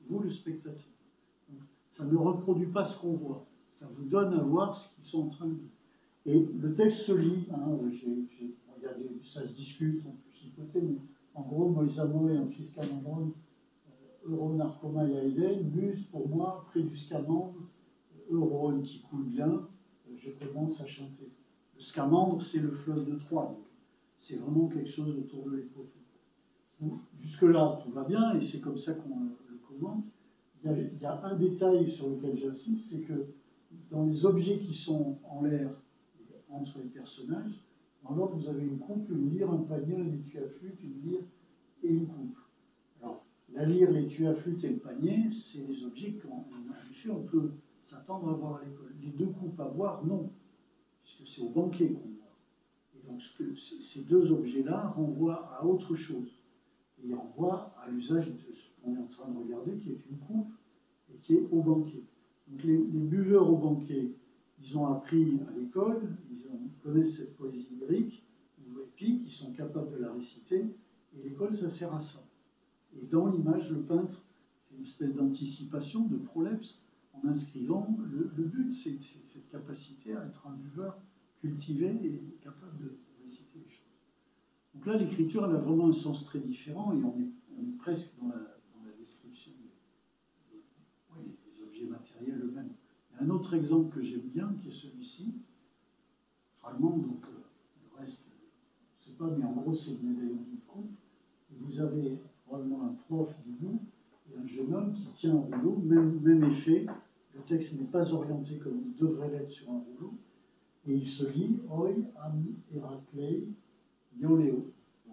vous le spectateur. Donc, ça ne reproduit pas ce qu'on voit, ça vous donne à voir ce qu'ils sont en train de dire. Et le texte se lit, hein, j'ai, j'ai, bon, y a des, ça se discute, on peut chipoter, mais en gros, Moïsamoé, en Fiscamandron, Euronarcoma Yaïden, buse pour moi, près du scamandre, Euron qui coule bien, je commence à chanter. Le scamandre, c'est le fleuve de Troie, donc c'est vraiment quelque chose autour de l'épopée. Jusque-là, tout va bien, et c'est comme ça qu'on le commente. Il y, a, il y a un détail sur lequel j'insiste, c'est que dans les objets qui sont en l'air, entre les personnages, dans l'ordre, vous avez une coupe, une lyre, un panier, un étui à flûte, une lyre et une coupe. Alors, la lyre, l'étui à flûte et le panier, c'est des objets qu'en effet, on peut s'attendre à voir à l'école. Les deux coupes à boire, non, puisque c'est au banquet qu'on boit. Et donc, ce que, ces deux objets-là renvoient à autre chose. Et ils renvoient à l'usage de ce qu'on est en train de regarder, qui est une coupe et qui est au banquet. Donc, les, les buveurs au banquet, ils ont appris à l'école, ils, ont, ils connaissent cette poésie lyrique ou épique, ils sont capables de la réciter, et l'école, ça sert à ça. Et dans l'image, le peintre fait une espèce d'anticipation, de prolepse, en inscrivant, le, le but, c'est, c'est cette capacité à être un buveur cultivé et capable de réciter les choses. Donc là, l'écriture, elle a vraiment un sens très différent, et on est, on est presque dans la, dans la description des, des, oui, des objets matériels eux-mêmes. Il y a un autre exemple que j'aime bien, qui est celui-ci. Fragment, donc euh, le reste, je ne sais pas, mais en gros, c'est une médaillon d'une coupe. Et vous avez probablement un prof debout et un jeune homme qui tient un rouleau, même, même effet. Le texte n'est pas orienté comme il devrait l'être sur un rouleau. Et il se lit Oi am Héraclei Ioléo.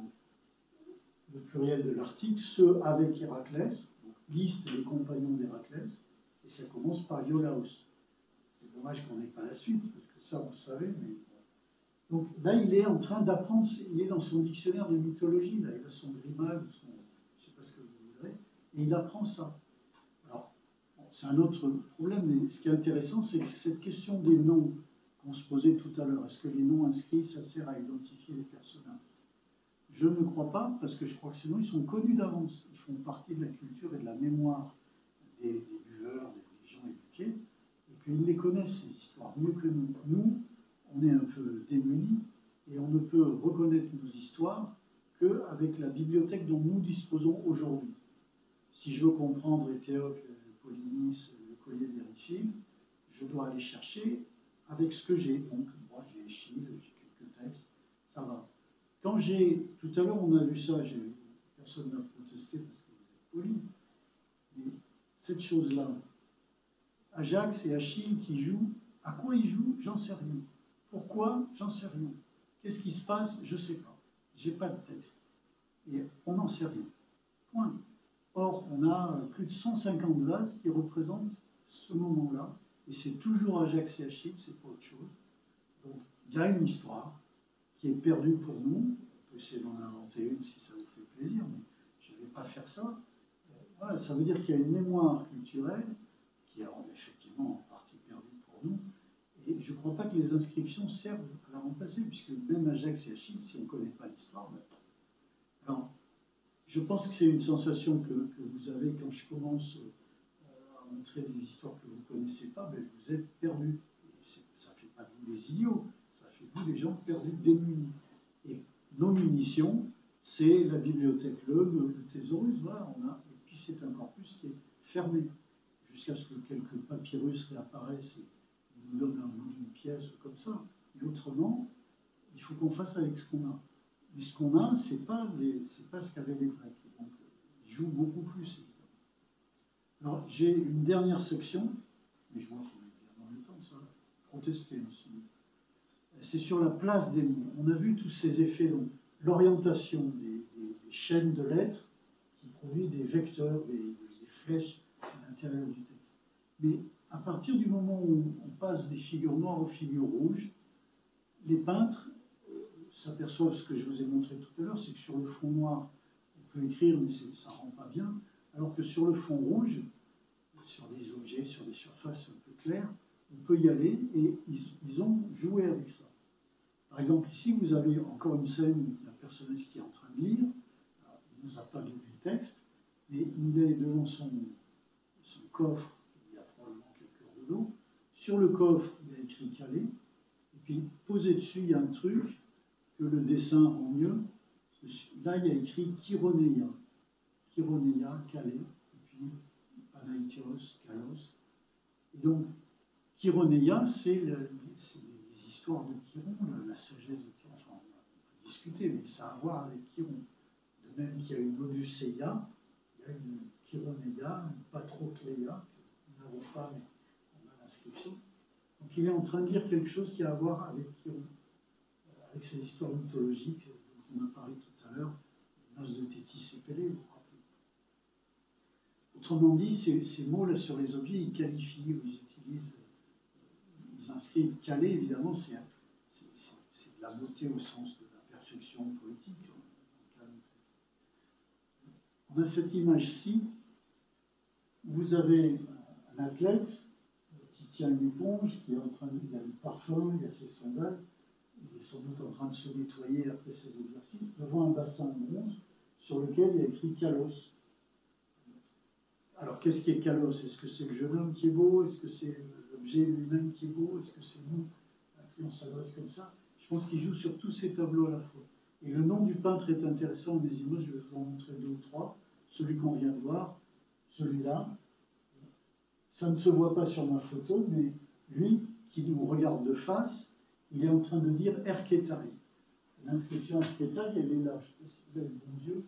Le pluriel de l'article, ceux avec Héraclès, donc liste des compagnons d'Héraclès, et ça commence par Iolaos. C'est dommage qu'on n'ait pas la suite, parce que ça, on le savait, mais... Donc là, il est en train d'apprendre, il est dans son dictionnaire de mythologie, là, il a son Grimal, son... je ne sais pas ce que vous voudrez, et il apprend ça. Alors, bon, c'est un autre problème, mais ce qui est intéressant, c'est que cette question des noms qu'on se posait tout à l'heure, est-ce que les noms inscrits, ça sert à identifier les personnages? Je ne crois pas, parce que je crois que ces noms, ils sont connus d'avance. Ils font partie de la culture et de la mémoire des, des buveurs, des gens éduqués, et qu'ils les connaissent, ces histoires, mieux que nous. Nous, on est un peu démunis, et on ne peut reconnaître nos histoires qu'avec la bibliothèque dont nous disposons aujourd'hui. Si je veux comprendre Éthéocle, Polynice, le collier d'Ériphile, je dois aller chercher avec ce que j'ai. Donc, moi, j'ai Échille, j'ai quelques textes, ça va. Quand j'ai, tout à l'heure, on a vu ça, j'ai, personne n'a protesté parce que vous êtes poli, mais cette chose-là, Ajax et Achille qui jouent, à quoi ils jouent, j'en sais rien. Pourquoi, j'en sais rien. Qu'est-ce qui se passe, je ne sais pas. J'ai pas de texte. Et on n'en sait rien. Point. Or, on a plus de cent cinquante vases qui représentent ce moment-là, et c'est toujours Ajax et Achille, c'est pas autre chose. Donc, il y a une histoire qui est perdue pour nous. On peut essayer d'en inventer une si ça vous fait plaisir, mais je ne vais pas faire ça. Voilà, ça veut dire qu'il y a une mémoire culturelle qui est effectivement en partie perdue pour nous. Et je ne crois pas que les inscriptions servent à la remplacer, puisque même Ajax et Achille, si on ne connaît pas l'histoire, ben... alors, je pense que c'est une sensation que, que vous avez quand je commence à montrer des histoires que vous ne connaissez pas, ben vous êtes perdus. Ça ne fait pas de vous des idiots, ça fait de vous des gens perdus, démunis. Et nos munitions, c'est la bibliothèque Loeb, le thésaurus, voilà, on a, et puis c'est un corpus qui est fermé, jusqu'à ce que quelques papyrus réapparaissent et nous donnent un bout d'une pièce comme ça. Mais autrement, il faut qu'on fasse avec ce qu'on a. Mais ce qu'on a, ce n'est pas, pas ce qu'avaient les Grecs. Donc, ils jouent beaucoup plus, évidemment. Alors, j'ai une dernière section, mais je vois qu'on est bien dans le temps, ça, protester aussi. C'est sur la place des mots. On a vu tous ces effets, donc l'orientation des, des, des chaînes de lettres qui produit des vecteurs, des, des flèches à l'intérieur du texte. Mais à partir du moment où on passe des figures noires aux figures rouges, les peintres s'aperçoivent, ce que je vous ai montré tout à l'heure, c'est que sur le fond noir, on peut écrire, mais ça ne rend pas bien, alors que sur le fond rouge, sur des objets, sur des surfaces un peu claires, on peut y aller, et ils, ils ont joué avec ça. Par exemple, ici, vous avez encore une scène d'un personnage qui est en train de lire. Alors, il ne nous a pas lu le texte, mais il est devant son, coffre, il y a probablement quelques heures de l'eau. Sur le coffre, il y a écrit Calais. Et puis, posé dessus, il y a un truc que le dessin rend mieux. Là, il y a écrit Chironeia. Chironeia, Calais. Et puis, Panaïtios, Kalos. Et donc, Chironeia, c'est le, les histoires de Chiron, la sagesse de Chiron. Enfin, on peut discuter, mais ça a à voir avec Chiron. De même qu'il y a une Odysseia, il y a une Chironeia, une Patrocléa, que nous n'avons pas, mais on a l'inscription. Donc il est en train de dire quelque chose qui a à voir avec Chiron, avec ces histoires mythologiques dont on a parlé tout à l'heure, les noces de Thétis et Pélée, vous vous rappelez. Autrement dit, ces, ces mots-là sur les objets, ils qualifient ou ils utilisent, ils inscrivent Calais, évidemment, c'est de la beauté au sens de la perfection poétique. On a cette image-ci, vous avez un athlète qui tient une éponge, qui est en train de, il a du parfum, il a ses sandales, il est sans doute en train de se nettoyer après ses exercices, devant un bassin de bronze sur lequel il y a écrit Kalos. Alors qu'est-ce qui est Kalos? Est-ce que c'est le jeune homme qui est beau? Est-ce que c'est l'objet lui-même qui est beau? Est-ce que c'est nous à qui on s'adresse comme ça? Je pense qu'il joue sur tous ces tableaux à la fois. Et le nom du peintre est intéressant, des images, je vais vous en montrer deux ou trois. Celui qu'on vient de voir, celui-là, ça ne se voit pas sur ma photo, mais lui, qui nous regarde de face, il est en train de dire Erketai. L'inscription Erketai, elle est là. Je ne sais pas si vous avez de bons yeux.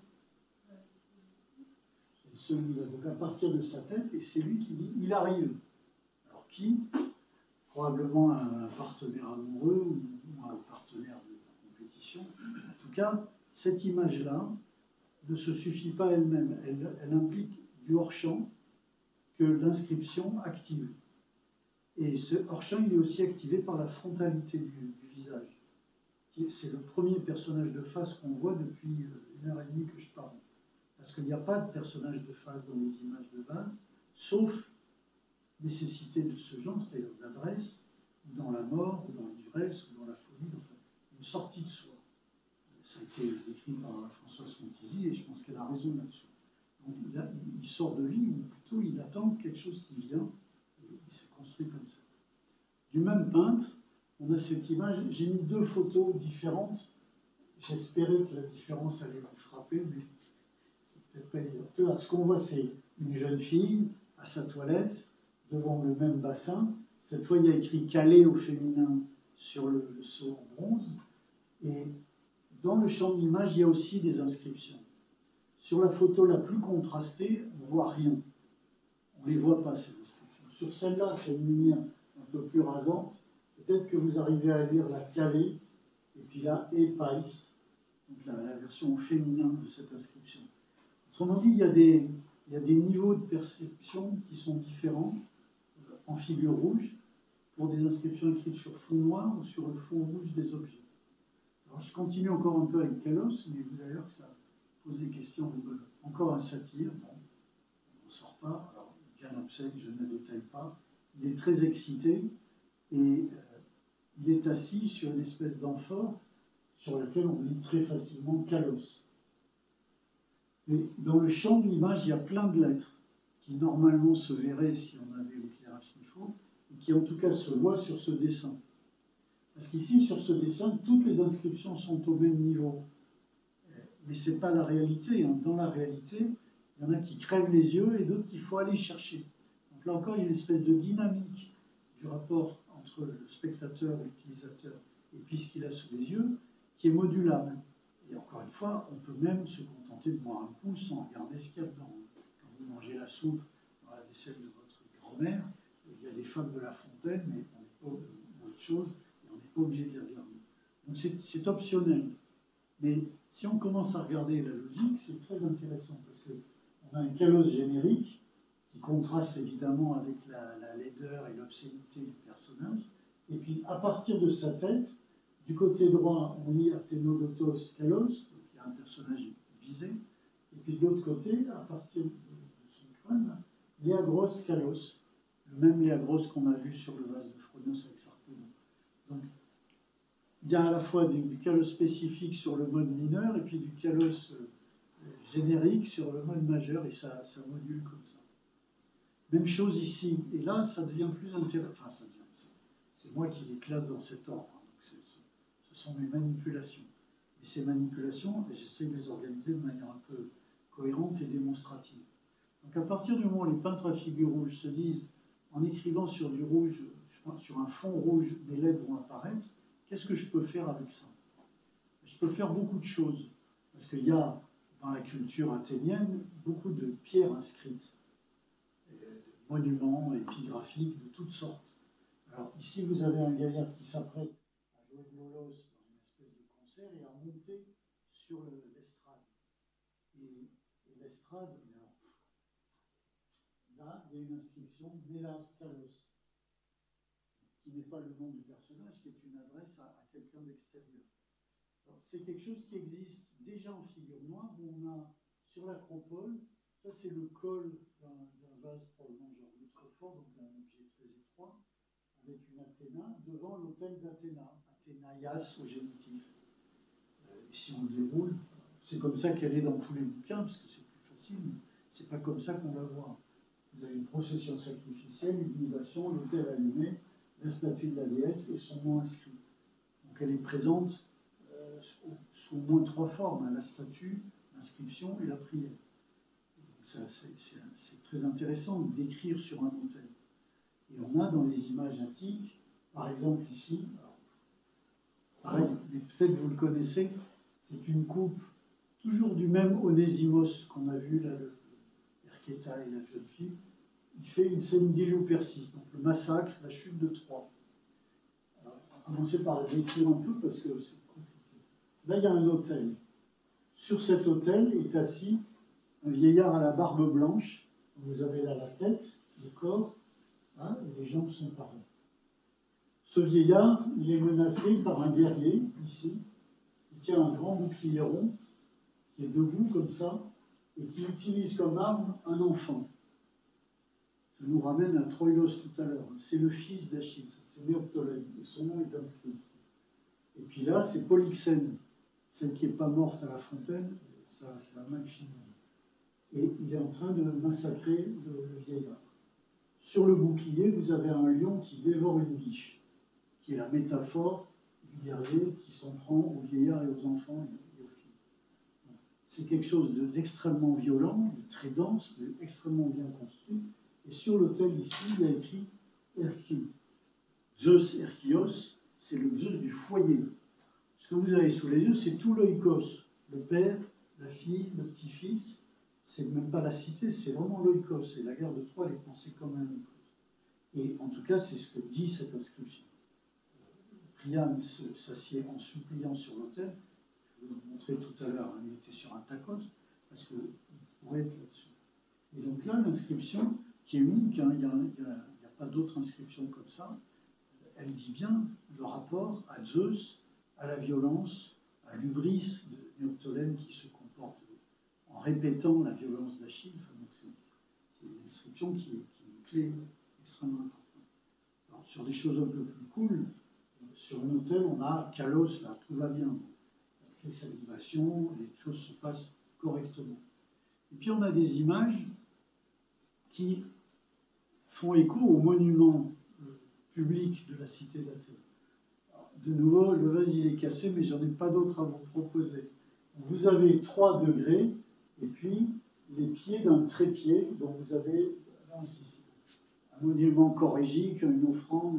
C'est celui-là, donc à partir de sa tête, et c'est lui qui dit il arrive. Alors qui? Probablement un partenaire amoureux ou un partenaire de compétition. En tout cas, cette image-là ne se suffit pas elle-même. Elle, elle implique du hors-champ que l'inscription active. Et ce hors-champ, il est aussi activé par la frontalité du, du visage. C'est le premier personnage de face qu'on voit depuis une heure et demie que je parle. Parce qu'il n'y a pas de personnage de face dans les images de base, sauf nécessité de ce genre, c'est-à-dire d'adresse, ou dans la mort, ou dans l'ivresse, ou dans la folie, enfin, une sortie de soi. Ça a été écrit par Françoise Montisi et je pense qu'elle a raison là-dessus. Donc il, a, il sort de lui, ou plutôt il attend quelque chose qui vient, et il s'est construit comme ça. Du même peintre, on a cette image, j'ai mis deux photos différentes, j'espérais que la différence allait vous frapper, mais c'est peut-être pas évident. Ce qu'on voit, c'est une jeune fille à sa toilette, devant le même bassin. Cette fois, il y a écrit Calais au féminin sur le, le seau en bronze, et dans le champ d'image, il y a aussi des inscriptions. Sur la photo la plus contrastée, on ne voit rien. On ne les voit pas, ces inscriptions. Sur celle-là, qui a une lumière un peu plus rasante, peut-être que vous arrivez à lire la Calais, et puis là, Epais, donc la, la version féminine de cette inscription. Autrement dit, il y a des, il y a des niveaux de perception qui sont différents euh, en figure rouge pour des inscriptions écrites sur fond noir ou sur le fond rouge des objets. Alors, je continue encore un peu avec Kalos, mais vous allez voir que ça pose des questions rigolotes. Encore un satyre, bon, on n'en sort pas, alors bien obsèque, je ne détaille pas. Il est très excité et euh, il est assis sur une espèce d'amphore sur laquelle on lit très facilement Kalos. Et dans le champ de l'image, il y a plein de lettres qui normalement se verraient si on avait l'éclairage qu'il faut, et qui en tout cas se voient sur ce dessin. Parce qu'ici, sur ce dessin, toutes les inscriptions sont au même niveau. Mais ce n'est pas la réalité. Hein. Dans la réalité, il y en a qui crèvent les yeux et d'autres qu'il faut aller chercher. Donc là encore, il y a une espèce de dynamique du rapport entre le spectateur, l'utilisateur, et puis ce qu'il a sous les yeux, qui est modulable. Et encore une fois, on peut même se contenter de boire un coup sans regarder ce qu'il y a dedans. Quand vous mangez la soupe dans la vaisselle de votre grand-mère, il y a des femmes de la fontaine, mais on n'est pas autre chose. On n'est pas obligé de les regarder. Donc c'est optionnel. Mais si on commence à regarder la logique, c'est très intéressant parce qu'on a un Kalos générique qui contraste évidemment avec la, la laideur et l'obscénité du personnage. Et puis à partir de sa tête, du côté droit, on lit Athénodotos Kalos, donc il y a un personnage visé. Et puis de l'autre côté, à partir de son crâne, Léagros Kalos, le même Léagros qu'on a vu sur le vase de Phronos avec Sarpedon. Donc, il y a à la fois du, du Kalos spécifique sur le mode mineur et puis du Kalos euh, générique sur le mode majeur, et ça, ça module comme ça. Même chose ici. Et là, ça devient plus intéressant. Enfin, ça devient. C'est moi qui les classe dans cet ordre. Donc ce sont mes manipulations. Et ces manipulations, j'essaie de les organiser de manière un peu cohérente et démonstrative. Donc à partir du moment où les peintres à figure rouge se disent, en écrivant sur du rouge, sur un fond rouge, mes lettres vont apparaître, qu'est-ce que je peux faire avec ça? Je peux faire beaucoup de choses. Parce qu'il y a, dans la culture athénienne, beaucoup de pierres inscrites, de monuments épigraphiques de toutes sortes. Alors ici, vous avez un gaillard qui s'apprête à jouer de l'olos dans une espèce de concert et à monter sur l'estrade. Et, et l'estrade, là, il y a une inscription Mélas Kalos, qui n'est pas le nom du personnage, qui est une adresse à, à quelqu'un d'extérieur. C'est quelque chose qui existe déjà en figure noire, où on a sur l'acropole, ça c'est le col d'un vase probablement genre l'outrefort, donc un objet très étroit, avec une Athéna devant l'autel d'Athéna, Athénaïas au génitif. Euh, si on le déroule, c'est comme ça qu'elle est dans tous les bouquins, parce que c'est plus facile, mais c'est pas comme ça qu'on la voit. Vous avez une procession sacrificielle, une libation, l'autel allumé, la statue de la déesse et son nom inscrit. Donc elle est présente euh, sous au moins trois formes, hein, la statue, l'inscription et la prière. C'est très intéressant d'écrire sur un autel. Et on a dans les images antiques, par exemple ici, alors, pareil, mais peut-être vous le connaissez, c'est une coupe toujours du même Onésimos qu'on a vu là, le Erketa et la jeune fille. Il fait une scène d'Éleupersis, donc le massacre, la chute de Troie. Alors, on va commencer par le décrire un peu parce que c'est compliqué. Là, il y a un autel. Sur cet autel est assis un vieillard à la barbe blanche. Vous avez là la tête, le corps, hein, et les jambes sont pareilles. Ce vieillard, il est menacé par un guerrier, ici. Il tient un grand bouclier rond, qui est debout comme ça, et qui utilise comme arme un enfant. Ça nous ramène à Troïlos tout à l'heure. C'est le fils d'Achille, c'est Néoptolème, et son nom est inscrit ici. Et puis là, c'est Polyxène, celle qui n'est pas morte à la fontaine, ça, c'est la main finie. Et il est en train de massacrer le, le vieillard. Sur le bouclier, vous avez un lion qui dévore une biche, qui est la métaphore du guerrier qui s'en prend aux vieillards et aux enfants et aux filles. C'est quelque chose d'extrêmement violent, de très dense, d'extrêmement bien construit. Et sur l'autel ici, il y a écrit Erki. Zeus Erkios, c'est le Zeus du foyer. Ce que vous avez sous les yeux, c'est tout l'oikos. Le père, la fille, le petit-fils. C'est même pas la cité, c'est vraiment l'oikos. Et la guerre de Troie, elle est pensée comme un oikos. Et en tout cas, c'est ce que dit cette inscription. Priam s'assied en suppliant sur l'autel. Je vous l'ai montré tout à l'heure, il était sur un tacos, parce qu'il pourrait être là-dessus. Et donc là, l'inscription, qui est unique, hein, il n'y a, a, a pas d'autre inscription comme ça, elle dit bien le rapport à Zeus, à la violence, à l'ubris de Néoptolème qui se comporte en répétant la violence d'Achille. Enfin, c'est une inscription qui est, qui est une clé extrêmement importante. Alors, sur des choses un peu plus cool, sur un autel, on a Kalos, là, tout va bien. Il fait sa libation, les choses se passent correctement. Et puis on a des images qui font écho au monument euh, public de la cité d'Athènes. De nouveau, le vase il est cassé, mais j'en ai pas d'autre à vous proposer. Vous avez trois degrés, et puis les pieds d'un trépied, dont vous avez là aussi, un monument chorégique, une offrande,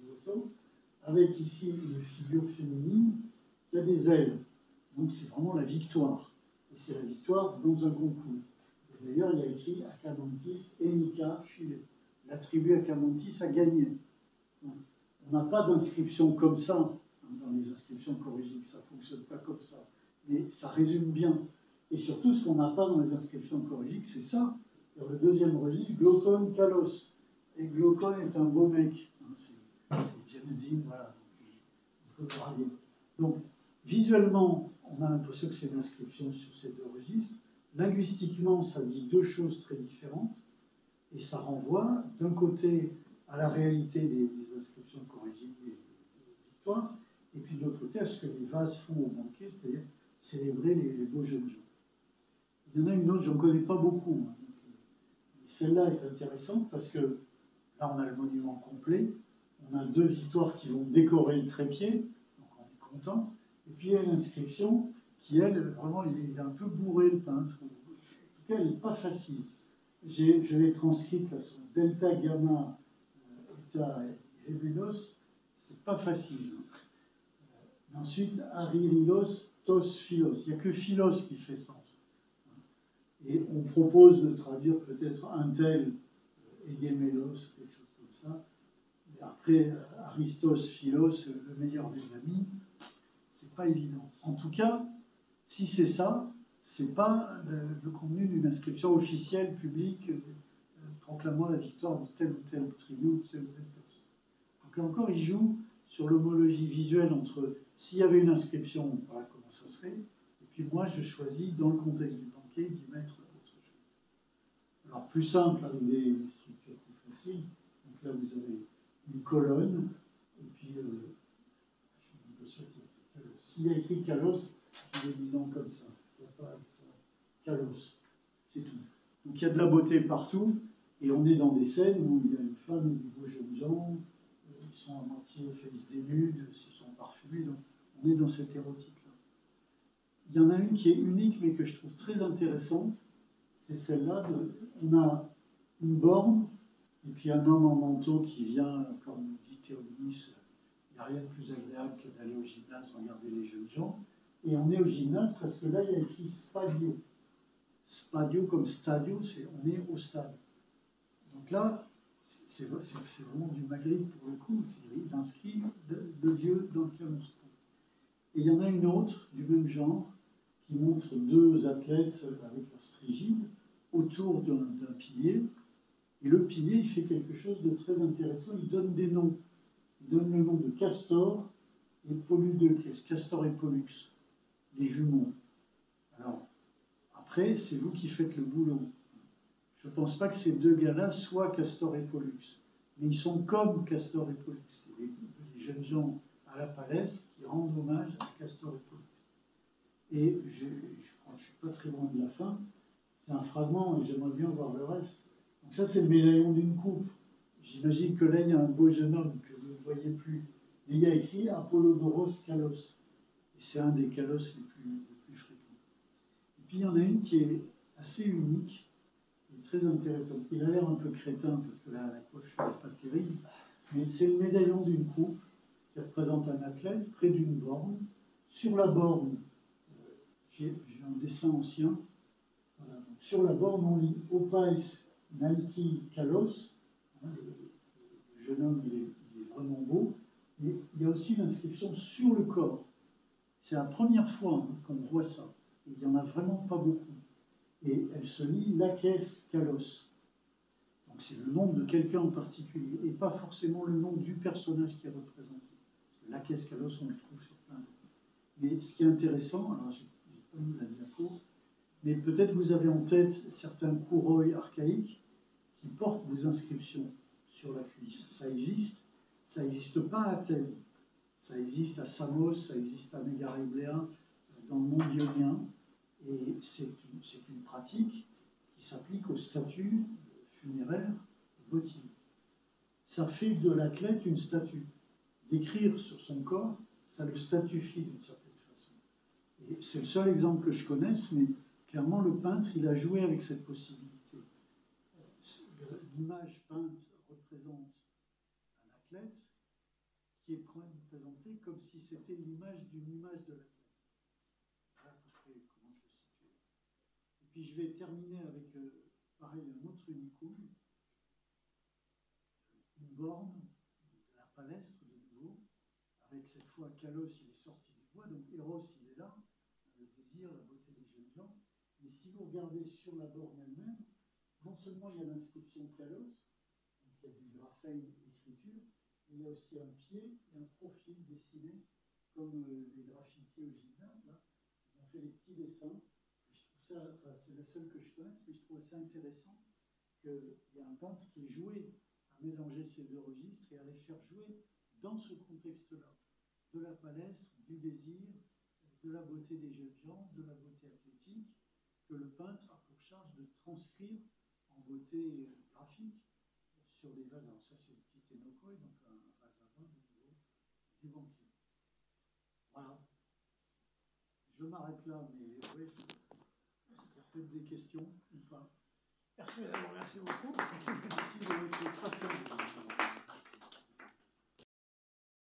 avec ici une figure féminine qui a des ailes. Donc c'est vraiment la victoire. Et c'est la victoire dans un concours. D'ailleurs, il y a écrit Achamantis, Enika, Philé. La tribu Achamantis a gagné. Donc, on n'a pas d'inscription comme ça dans les inscriptions chorégiques, ça ne fonctionne pas comme ça. Mais ça résume bien. Et surtout, ce qu'on n'a pas dans les inscriptions chorégiques, c'est ça. Dans le deuxième registre, Glaucon Kalos. Et Glaucon est un beau mec. C'est James Dean, voilà. On peut parler. Donc, visuellement, on a l'impression que c'est une inscription sur ces deux registres. Linguistiquement, ça dit deux choses très différentes. Et ça renvoie, d'un côté, à la réalité des, des inscriptions chorégiques des, des victoires, et puis de l'autre côté, à ce que les vases font au banquet, c'est-à-dire célébrer les, les beaux jeunes gens. Il y en a une autre, je n'en connais pas beaucoup. Hein. celle-là est intéressante parce que là, on a le monument complet. On a deux victoires qui vont décorer le trépied, donc on est content. Et puis il y a l'inscription qui, elle, vraiment, il est un peu bourré, le peintre. En tout cas, elle n'est pas facile. Je l'ai transcrite là, sur delta, gamma, euh, eta et Hébulos. C'est pas facile. Et ensuite, Aririlos, tos, philos. Il n'y a que philos qui fait sens. Et on propose de traduire peut-être un tel, Egemelos, quelque chose comme ça. Et après, Aristos, Philos, le meilleur des amis, c'est pas évident. En tout cas, si c'est ça, c'est pas le, le contenu d'une inscription officielle, publique, euh, proclamant la victoire de telle ou telle tribu ou de telle ou telle personne. Donc là encore, il joue sur l'homologie visuelle entre s'il y avait une inscription, voilà comment ça serait, et puis moi, je choisis, dans le contexte du banquet, d'y mettre autre chose. Alors, plus simple, avec des structures plus faciles. Donc là, vous avez une colonne, et puis, euh, je suis pas sûr qu'il y ait s'il y a écrit Kalos, je vais disant comme ça. Il n'y a pas Kalos, c'est tout. Donc il y a de la beauté partout, et on est dans des scènes où il y a une femme et des beaux jeunes gens, euh, ils sont à moitié face des nudes, ils sont parfumés, donc on est dans cette érotique-là. Il y en a une qui est unique, mais que je trouve très intéressante, c'est celle-là. De, on a une borne, et puis un homme en manteau qui vient, comme dit Théodonis, il n'y a rien de plus agréable que d'aller au gymnase regarder les jeunes gens. Et on est au gymnase parce que là, il y a écrit Spadio. Spadio comme stadio, c'est on est au stade. Donc là, c'est vraiment du Maghreb pour le coup, il inscrit le lieu dans lequel on se trouve. Et il y en a une autre du même genre qui montre deux athlètes avec leur strigide autour d'un pilier. Et le pilier, il fait quelque chose de très intéressant. Il donne des noms. Il donne le nom de Castor et Polydeucus. Castor et Pollux, les jumeaux. Alors, après, c'est vous qui faites le boulot. Je ne pense pas que ces deux gars-là soient Castor et Pollux. Mais ils sont comme Castor et Pollux. C'est les, les jeunes gens à la Palès qui rendent hommage à Castor et Pollux. Et je, je crois que je ne suis pas très loin de la fin. C'est un fragment et j'aimerais bien voir le reste. Donc ça, c'est le médaillon d'une coupe. J'imagine que là, il y a un beau jeune homme que vous ne voyez plus. Et il y a écrit Apollodoros Kalos. Et c'est un des Kalos les plus, les plus fréquents. Et puis, il y en a une qui est assez unique et très intéressante. Il a l'air un peu crétin parce que là, la coiffure n'est pas terrible. Mais c'est le médaillon d'une coupe qui représente un athlète près d'une borne. Sur la borne, euh, j'ai un dessin ancien. Voilà. Donc, sur la borne, on lit Opais Nalki Kalos. Le jeune homme, il est, il est vraiment beau. Et il y a aussi l'inscription sur le corps. C'est la première fois hein, qu'on voit ça. Et il n'y en a vraiment pas beaucoup. Et elle se lit Lakès Kalos. Donc c'est le nom de quelqu'un en particulier. Et pas forcément le nom du personnage qui est représenté. Lakès Kalos, on le trouve sur plein de. Mais ce qui est intéressant, alors j'ai pas mis la diapo, mais peut-être vous avez en tête certains courroys archaïques qui portent des inscriptions sur la cuisse. Ça existe. Ça n'existe pas à Athènes. Ça existe à Samos, ça existe à Mégaréblea, dans le monde ionien. Et c'est une, une pratique qui s'applique au statut funéraire votive. Ça fait de l'athlète une statue. D'écrire sur son corps, ça le statufie d'une certaine façon. Et c'est le seul exemple que je connaisse, mais clairement, le peintre, il a joué avec cette possibilité. L'image peinte représente un athlète qui est présenté comme si c'était l'image d'une image de l'athlète. Voilà à peu près comment je le situe. Et puis je vais terminer avec, euh, pareil, un autre unicum. Une borne de la palestre, de nouveau, avec cette fois Kalos, il est sorti du bois, donc Eros, il est là, le désir, la beauté des jeunes gens. Mais si vous regardez sur la borne elle-même, non seulement il y a l'inscription Kalos, donc il y a du graphène d'écriture, mais il y a aussi un pied et un profil dessiné, comme euh, les graffitis au gymnase, là. Ils ont fait des petits dessins. Je trouve ça, enfin, c'est la seule que je connaisse, mais je trouve assez intéressant qu'il y a un peintre qui jouait à mélanger ces deux registres et à les faire jouer dans ce contexte-là, de la palestre, du désir, de la beauté des jeunes gens, de la beauté athlétique, que le peintre a pour charge de transcrire en beauté là, mais oui, il y a peut-être des questions ou pas. Merci, madame, merci beaucoup. Merci de votre attention.